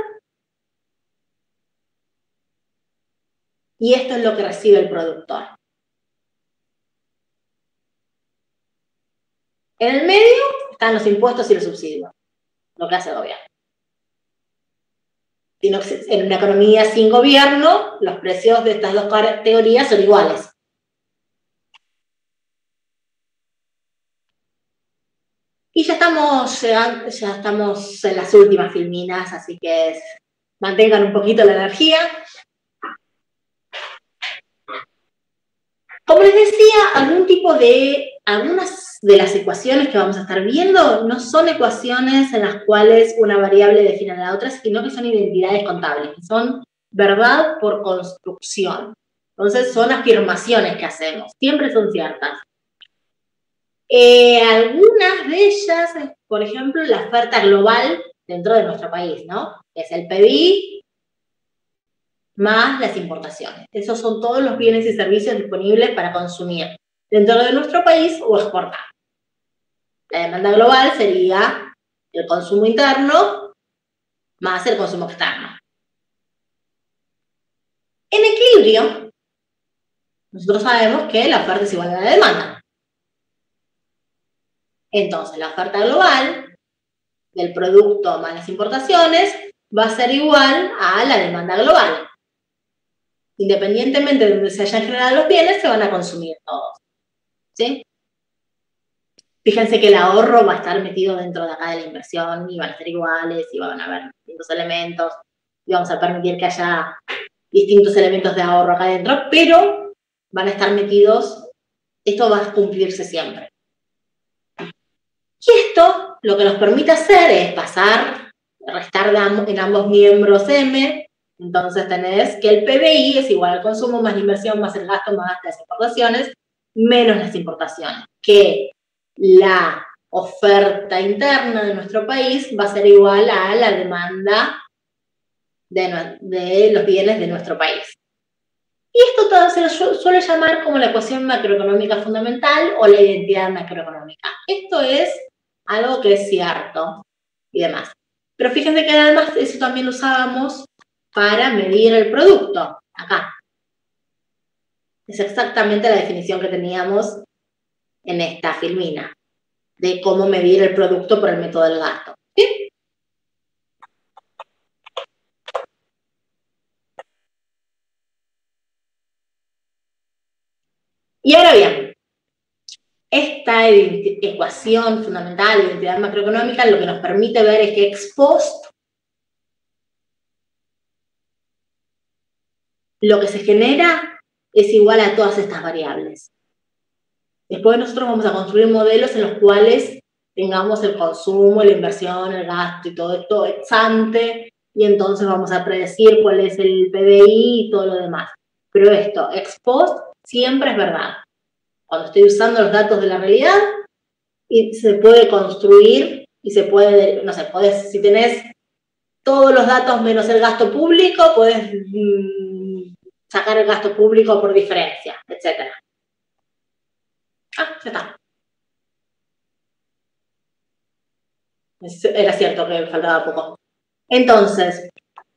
y esto es lo que recibe el productor. En el medio están los impuestos y los subsidios, lo que hace el gobierno. En una economía sin gobierno, los precios de estas dos categorías son iguales. Y ya estamos en las últimas filminas, así que mantengan un poquito la energía. Como les decía, algunas de las ecuaciones que vamos a estar viendo no son ecuaciones en las cuales una variable define a la otra, sino que son identidades contables, que son verdad por construcción. Entonces son afirmaciones que hacemos, siempre son ciertas. Algunas de ellas, por ejemplo, la oferta global dentro de nuestro país, ¿no? Es el PBI más las importaciones. Esos son todos los bienes y servicios disponibles para consumir dentro de nuestro país o exportar. La demanda global sería el consumo interno más el consumo externo. En equilibrio, nosotros sabemos que la oferta es igual a la demanda. Entonces, la oferta global del producto más las importaciones va a ser igual a la demanda global. Independientemente de donde se hayan generado los bienes, se van a consumir todos. ¿Sí? Fíjense que el ahorro va a estar metido dentro de acá de la inversión y van a ser iguales y van a haber distintos elementos y vamos a permitir que haya distintos elementos de ahorro acá adentro, pero van a estar metidos, esto va a cumplirse siempre. Y esto lo que nos permite hacer es restar en ambos miembros M, entonces tenés que el PBI es igual al consumo más la inversión más el gasto más las exportaciones menos las importaciones, que la oferta interna de nuestro país va a ser igual a la demanda de los bienes de nuestro país. Y esto todo se lo suele llamar como la ecuación macroeconómica fundamental o la identidad macroeconómica. Esto es algo que es cierto y demás. Pero fíjense que además eso también lo usábamos para medir el producto. Acá. Es exactamente la definición que teníamos en esta filmina de cómo medir el producto por el método del gasto. ¿Sí? Y ahora bien, esta ecuación fundamental de identidad macroeconómica lo que nos permite ver es que ex post lo que se genera es igual a todas estas variables. Después nosotros vamos a construir modelos en los cuales tengamos el consumo, la inversión, el gasto y todo esto ex ante, y entonces vamos a predecir cuál es el PBI y todo lo demás. Pero esto, ex post, siempre es verdad. Cuando estoy usando los datos de la realidad, y se puede construir y se puede, no sé, si tenés todos los datos menos el gasto público, puedes sacar el gasto público por diferencia, etc. Ya está. Era cierto que faltaba poco. Entonces,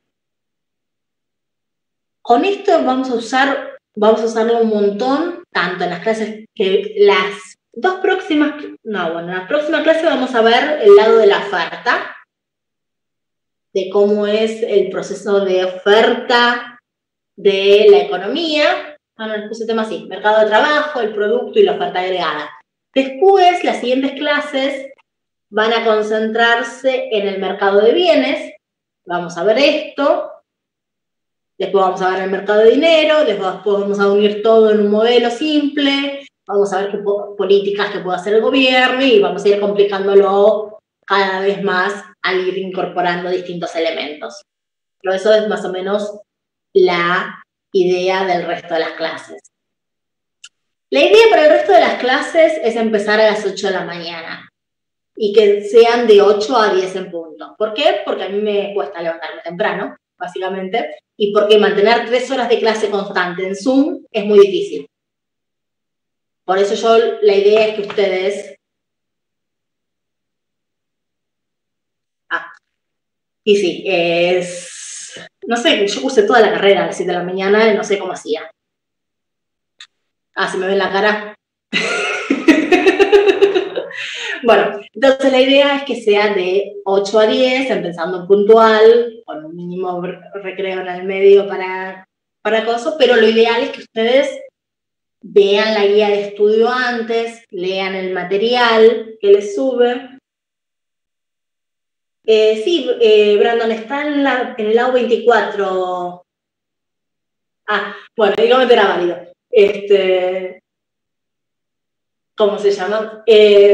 con esto vamos a usarlo un montón, tanto en las clases que las la próxima clase vamos a ver el lado de la oferta, de cómo es el proceso de oferta de la economía. No, puse el tema así, mercado de trabajo, el producto y la oferta agregada. Después, las siguientes clases van a concentrarse en el mercado de bienes. Vamos a ver esto. Después vamos a ver el mercado de dinero. Después vamos a unir todo en un modelo simple. Vamos a ver qué políticas que puede hacer el gobierno y vamos a ir complicándolo cada vez más al ir incorporando distintos elementos. Pero eso es más o menos la idea del resto de las clases. La idea para el resto de las clases es empezar a las 8 de la mañana y que sean de 8 a 10 en punto. ¿Por qué? Porque a mí me cuesta levantarme temprano, básicamente, y porque mantener 3 horas de clase constante en Zoom es muy difícil. Por eso la idea es que ustedes... Y sí, no sé, yo puse toda la carrera a las 7 de la mañana y no sé cómo hacía. ¿Se me ve en la cara? Bueno, entonces la idea es que sea de 8 a 10, empezando puntual, con un mínimo recreo en el medio para cosas, pero lo ideal es que ustedes vean la guía de estudio antes, lean el material que les sube. Sí, Brandon, está en el lado 24. Bueno, dígame que era válido. ¿Cómo se llama?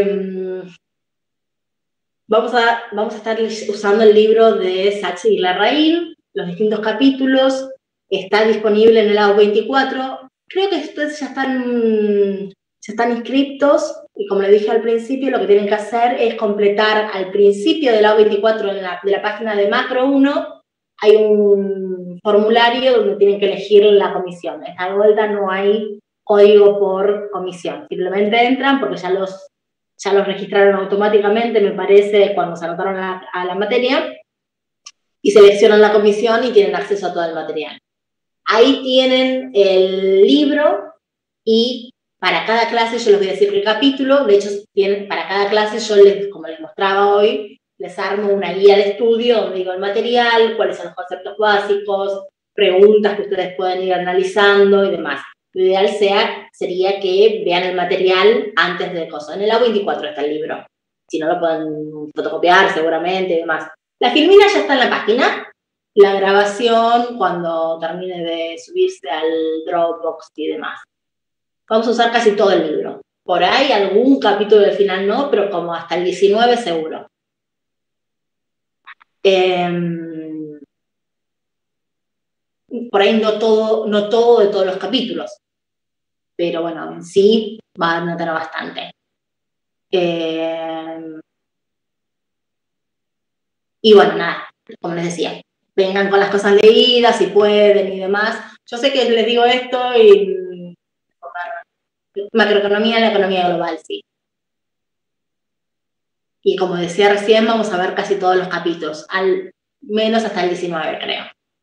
Vamos a estar usando el libro de Sachi y Larraín, los distintos capítulos. está disponible en el AU24. Creo que ustedes ya están inscriptos y como les dije al principio, lo que tienen que hacer es completar al principio del AU24 de la página de Macro 1, hay un formulario donde tienen que elegir la comisión. En esta vuelta no hay código por comisión, simplemente entran porque ya los registraron automáticamente, me parece, cuando se anotaron a la materia, y seleccionan la comisión y tienen acceso a todo el material. Ahí tienen el libro y para cada clase yo les voy a decir qué capítulo. De hecho, para cada clase yo, como les mostraba hoy, les armo una guía de estudio donde digo el material, cuáles son los conceptos básicos, preguntas que ustedes pueden ir analizando y demás. Lo ideal sería que vean el material antes de cosas. En el A24 está el libro. Si no, lo pueden fotocopiar seguramente y demás. La filmina ya está en la página. La grabación, cuando termine de subirse al Dropbox y demás. Vamos a usar casi todo el libro. Por ahí algún capítulo del final no, pero como hasta el 19 seguro. Por ahí no todo de todos los capítulos. Pero bueno, en sí van a tener bastante. Y bueno, nada, como les decía, vengan con las cosas leídas si pueden y demás. Yo sé que les digo esto y macroeconomía, la economía global, sí. Y como decía recién, vamos a ver casi todos los capítulos, al menos hasta el 19, creo.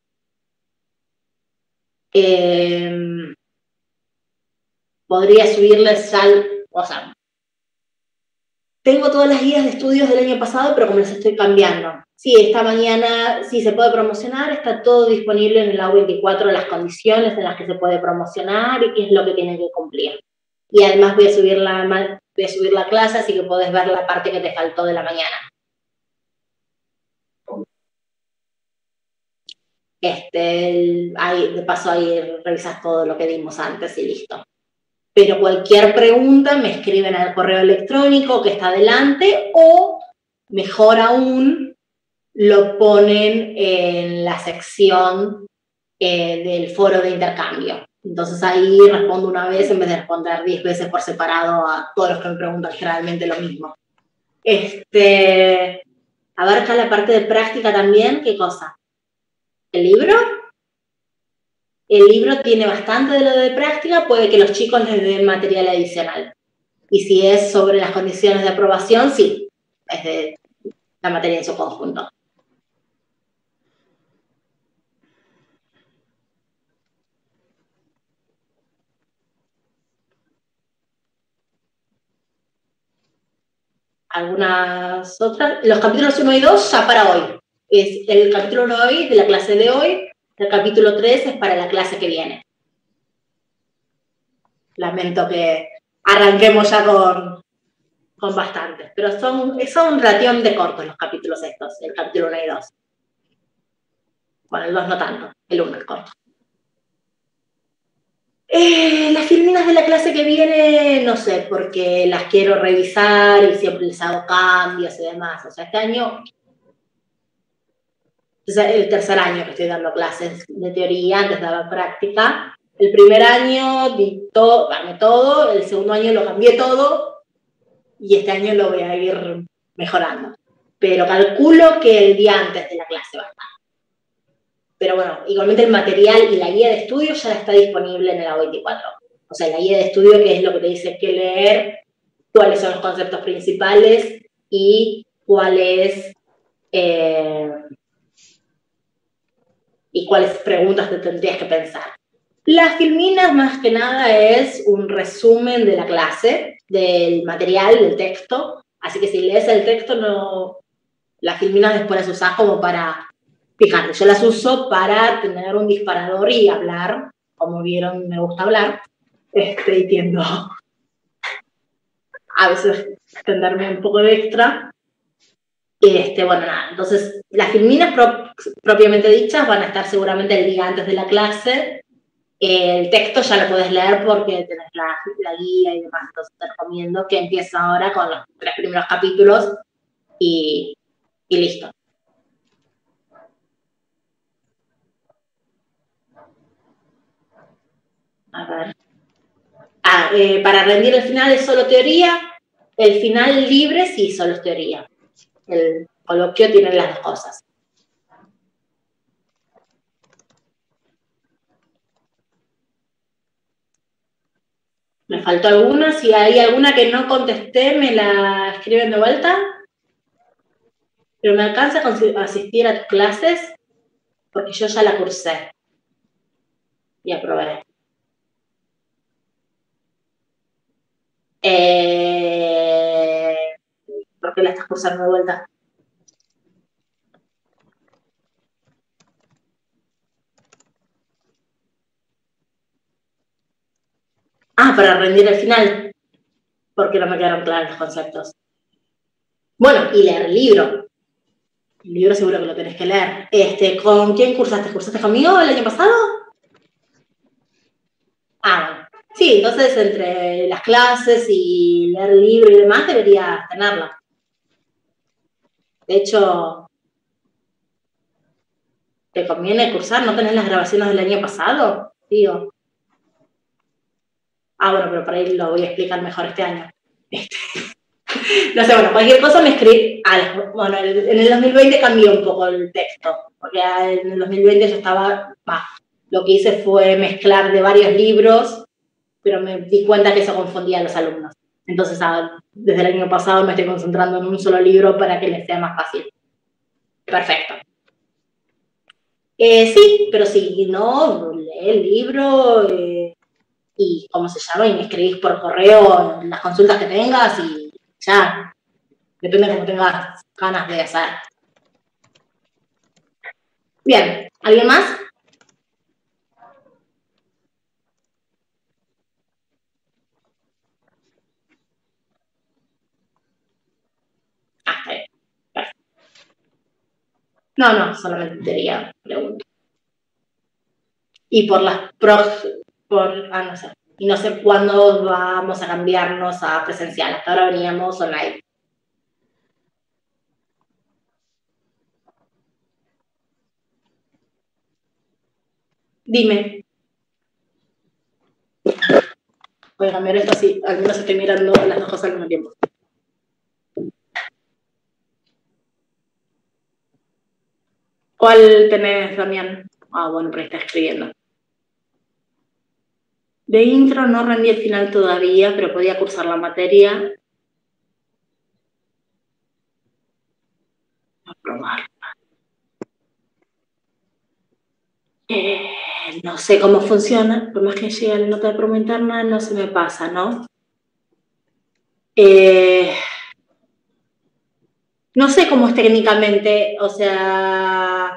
Podría subirles ya, o sea, tengo todas las guías de estudios del año pasado, pero como les estoy cambiando. Sí, esta mañana sí se puede promocionar, está todo disponible en el A24, las condiciones en las que se puede promocionar y qué es lo que tienen que cumplir. Y además voy a subir la clase, así que podés ver la parte que te faltó de la mañana. Ahí, de paso ahí revisas todo lo que dimos antes y listo. Pero cualquier pregunta me escriben al correo electrónico que está adelante o, mejor aún, lo ponen en la sección del foro de intercambio. Entonces ahí respondo una vez en vez de responder 10 veces por separado a todos los que me preguntan generalmente lo mismo. Abarca la parte de práctica también. ¿Qué cosa? ¿El libro? El libro tiene bastante de lo de práctica, puede que los chicos les den material adicional. Y si es sobre las condiciones de aprobación, sí, es de la materia en su conjunto. Algunas otras. Los capítulos 1 y 2 ya para hoy. Es el capítulo 1 de hoy, de la clase de hoy. El capítulo 3 es para la clase que viene. Lamento que arranquemos ya con bastantes, pero son relativamente cortos los capítulos estos, el capítulo 1 y 2. Bueno, el 2 no tanto, el 1 es corto. Las filminas de la clase que viene, no sé, porque las quiero revisar y siempre les hago cambios y demás. O sea, este año es el tercer año que estoy dando clases de teoría, antes daba práctica. El primer año gané todo, el segundo año lo cambié todo y este año lo voy a ir mejorando. Pero calculo que el día antes de la clase va a estar. Pero bueno, igualmente el material y la guía de estudio ya está disponible en el A24. O sea, la guía de estudio, que es lo que te dice qué leer, cuáles son los conceptos principales y cuáles preguntas te tendrías que pensar. Las filminas, más que nada, es un resumen de la clase, del material, del texto. Así que si lees el texto, las filminas después las usás como para... Fíjate, yo las uso para tener un disparador y hablar. Como vieron, me gusta hablar. Y tiendo a veces tenderme un poco de extra. Bueno, nada, entonces las filminas propiamente dichas van a estar seguramente el día antes de la clase. El texto ya lo puedes leer porque tenés la guía y demás. Entonces te recomiendo que empieces ahora con los 3 primeros capítulos y listo. A ver. Para rendir el final es solo teoría, el final libre sí solo es teoría. El coloquio tiene las dos cosas. ¿Me faltó alguna? Si hay alguna que no contesté, me la escriben de vuelta. Pero me alcanza a asistir a tus clases porque yo ya la cursé y aprobé. ¿Por qué la estás cursando de vuelta? Para rendir el final, porque no me quedaron claros los conceptos. Bueno, y leer el libro. El libro seguro que lo tenés que leer. ¿Con quién cursaste? ¿Cursaste conmigo el año pasado? Bueno. Sí, entonces entre las clases y leer el libro y demás deberías tenerla. De hecho, ¿te conviene cursar? ¿No tenés las grabaciones del año pasado? Digo. Bueno, pero por ahí lo voy a explicar mejor este año. No sé, bueno, cualquier cosa me escribí. Bueno, en el 2020 cambió un poco el texto, porque en el 2020 yo estaba, lo que hice fue mezclar de varios libros, pero me di cuenta que eso confundía a los alumnos. Entonces, desde el año pasado me estoy concentrando en un solo libro para que les sea más fácil. Perfecto. Sí, pero si no, lee el libro y, ¿cómo se llama? Y me escribís por correo las consultas que tengas y ya. Depende de cómo tengas ganas de hacer. Bien, ¿alguien más? Está bien. Perfecto. No, solamente quería preguntar. Y por las no sé. Y no sé cuándo vamos a cambiarnos a presencial. Hasta ahora veníamos online. Dime. Voy a cambiar esto así, al menos estoy mirando las dos cosas al mismo tiempo. ¿Cuál tenés, Damián? Bueno, pero está escribiendo. De intro no rendí el final todavía, pero podía cursar la materia. Aprobarla. No sé cómo funciona, por más que llegue la nota de promo interna, no se me pasa, ¿no? No sé cómo es técnicamente, o sea,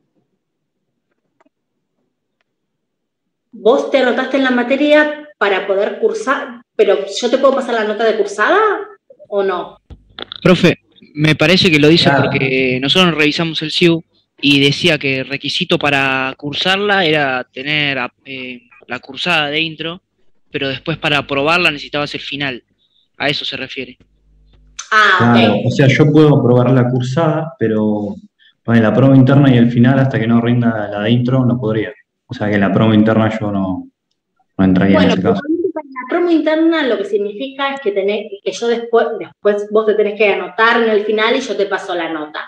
vos te anotaste en la materia para poder cursar, pero ¿yo te puedo pasar la nota de cursada o no? Profe, me parece que lo dice porque nosotros revisamos el SIU y decía que el requisito para cursarla era tener la cursada de intro, pero después para aprobarla necesitabas el final. A eso se refiere. Claro, o sea, yo puedo aprobar la cursada, pero en la prueba interna y el final, hasta que no rinda la de intro, no podría. O sea, que en la prueba interna yo no entraría en ese caso. Para la promo interna lo que significa es que yo después vos te tenés que anotar en el final y yo te paso la nota.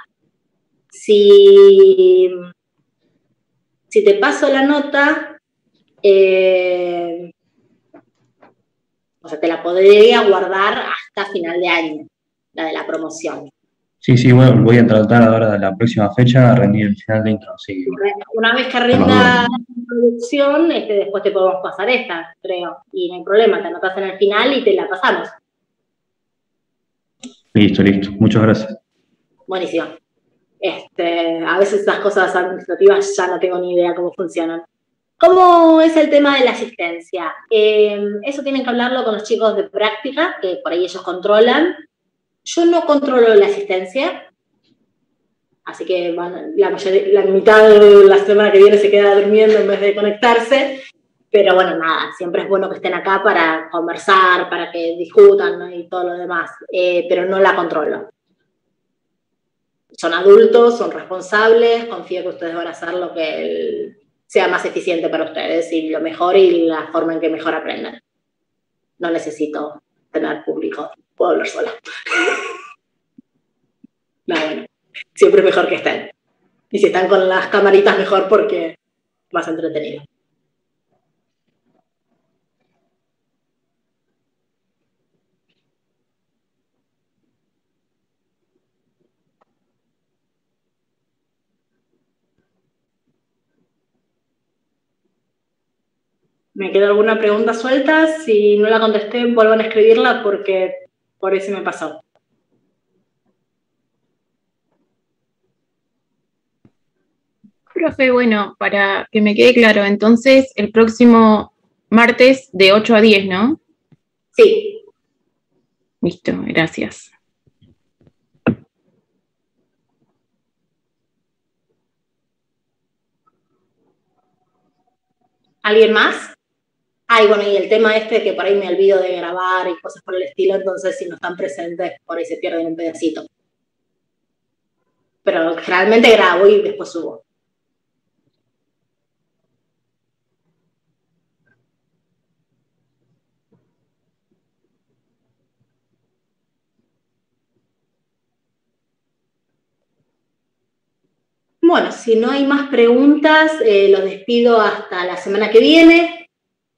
Si te paso la nota, o sea, te la podría guardar hasta final de año, la de la promoción. Sí, bueno, voy a tratar ahora de la próxima fecha a rendir el final de intro. Sí. Una vez que rinda la producción, después te podemos pasar esta, creo. Y no hay problema, te anotas en el final y te la pasamos. Listo. Muchas gracias. Buenísimo. A veces esas cosas administrativas ya no tengo ni idea cómo funcionan. ¿Cómo es el tema de la asistencia? Eso tienen que hablarlo con los chicos de práctica, que por ahí ellos controlan. Yo no controlo la asistencia, así que la mitad de la semana que viene se queda durmiendo en vez de conectarse, pero bueno, nada, siempre es bueno que estén acá para conversar, para que discutan, ¿no? Y todo lo demás, pero no la controlo. Son adultos, son responsables, confío que ustedes van a hacer lo que sea más eficiente para ustedes y lo mejor y la forma en que mejor aprendan. No necesito tener público, puedo hablar sola. No, bueno, siempre es mejor que estén. Y si están con las camaritas, mejor porque más entretenido. ¿Me queda alguna pregunta suelta? Si no la contesté, vuelvan a escribirla porque por eso me pasó. Profe, bueno, para que me quede claro, entonces el próximo martes de 8 a 10, ¿no? Sí. Listo, gracias. ¿Alguien más? Ay, bueno, y el tema este que por ahí me olvido de grabar y cosas por el estilo, entonces si no están presentes, por ahí se pierden un pedacito. Pero generalmente grabo y después subo. Bueno, si no hay más preguntas, los despido hasta la semana que viene.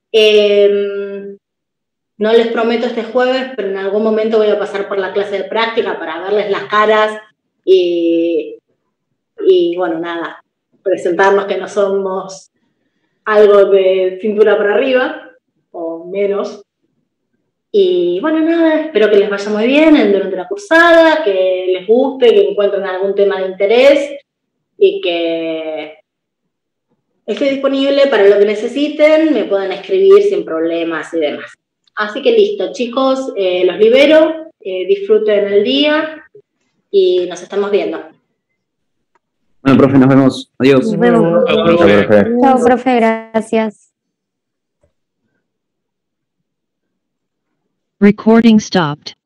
No les prometo este jueves, pero en algún momento voy a pasar por la clase de práctica para verles las caras y bueno, nada, presentarnos que no somos algo de cintura para arriba, o menos. Y bueno, nada, espero que les vaya muy bien durante la cursada, que les guste, que encuentren algún tema de interés y que estoy disponible para lo que necesiten, me pueden escribir sin problemas y demás. Así que listo, chicos, los libero, disfruten el día y nos estamos viendo. Bueno, profe, nos vemos. Adiós. Nos vemos. Chao, profe. Chao, profe, gracias. Recording stopped.